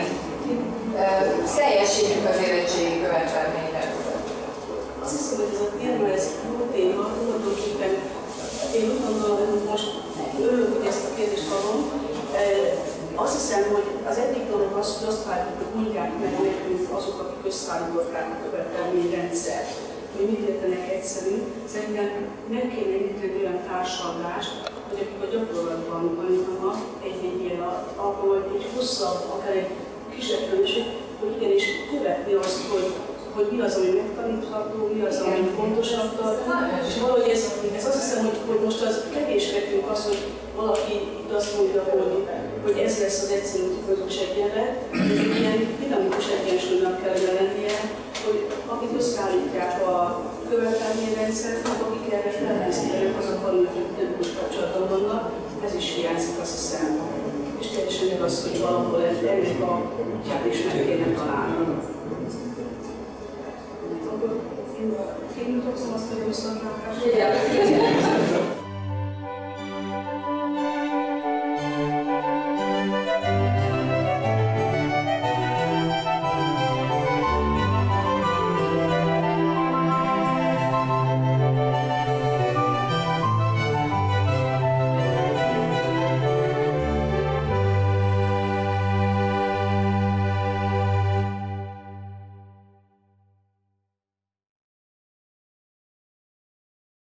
teljesítjük az érettségi követelményeket? Azt hiszem, hogy ez a téma, ez jó téma, tulajdonképpen én úgy gondolom, hogy most örülök, hogy ezt a kérdést hallom. Azt hiszem, hogy az egyik dolog az, hogy azt várjuk, hogy mondják meg nekünk azok, akik összeállították a követelményrendszert, hogy mit értenek egyszerű. Szerintem nem kéne indítani olyan társadalmást, hogy akik a gyakorlatban tanítanak egy ilyen alkalommal, egy hosszabb, akár egy kisebb különbség, hogy igenis követni azt, hogy mi az, ami megtanítható, mi az, ami fontosabb tartó. És valahogy ez azt hiszem, hogy most az kevés nekünk az, hogy valaki azt mondja, hogy ez lesz az egyszerű tipikus egyenlet, hogy egy ilyen dinamikus egyensúlynak kellene lennie, hogy akik összeállítják a követelményrendszert, akik erre felkészítenek, azok valamilyen dinamikus kapcsolatban vannak, ez is hiányzik, azt hiszem. És teljesen igaz, hogy valahol ennek a útját is meg kéne találni. Én mutatszom azt, hogy viszontlátásra.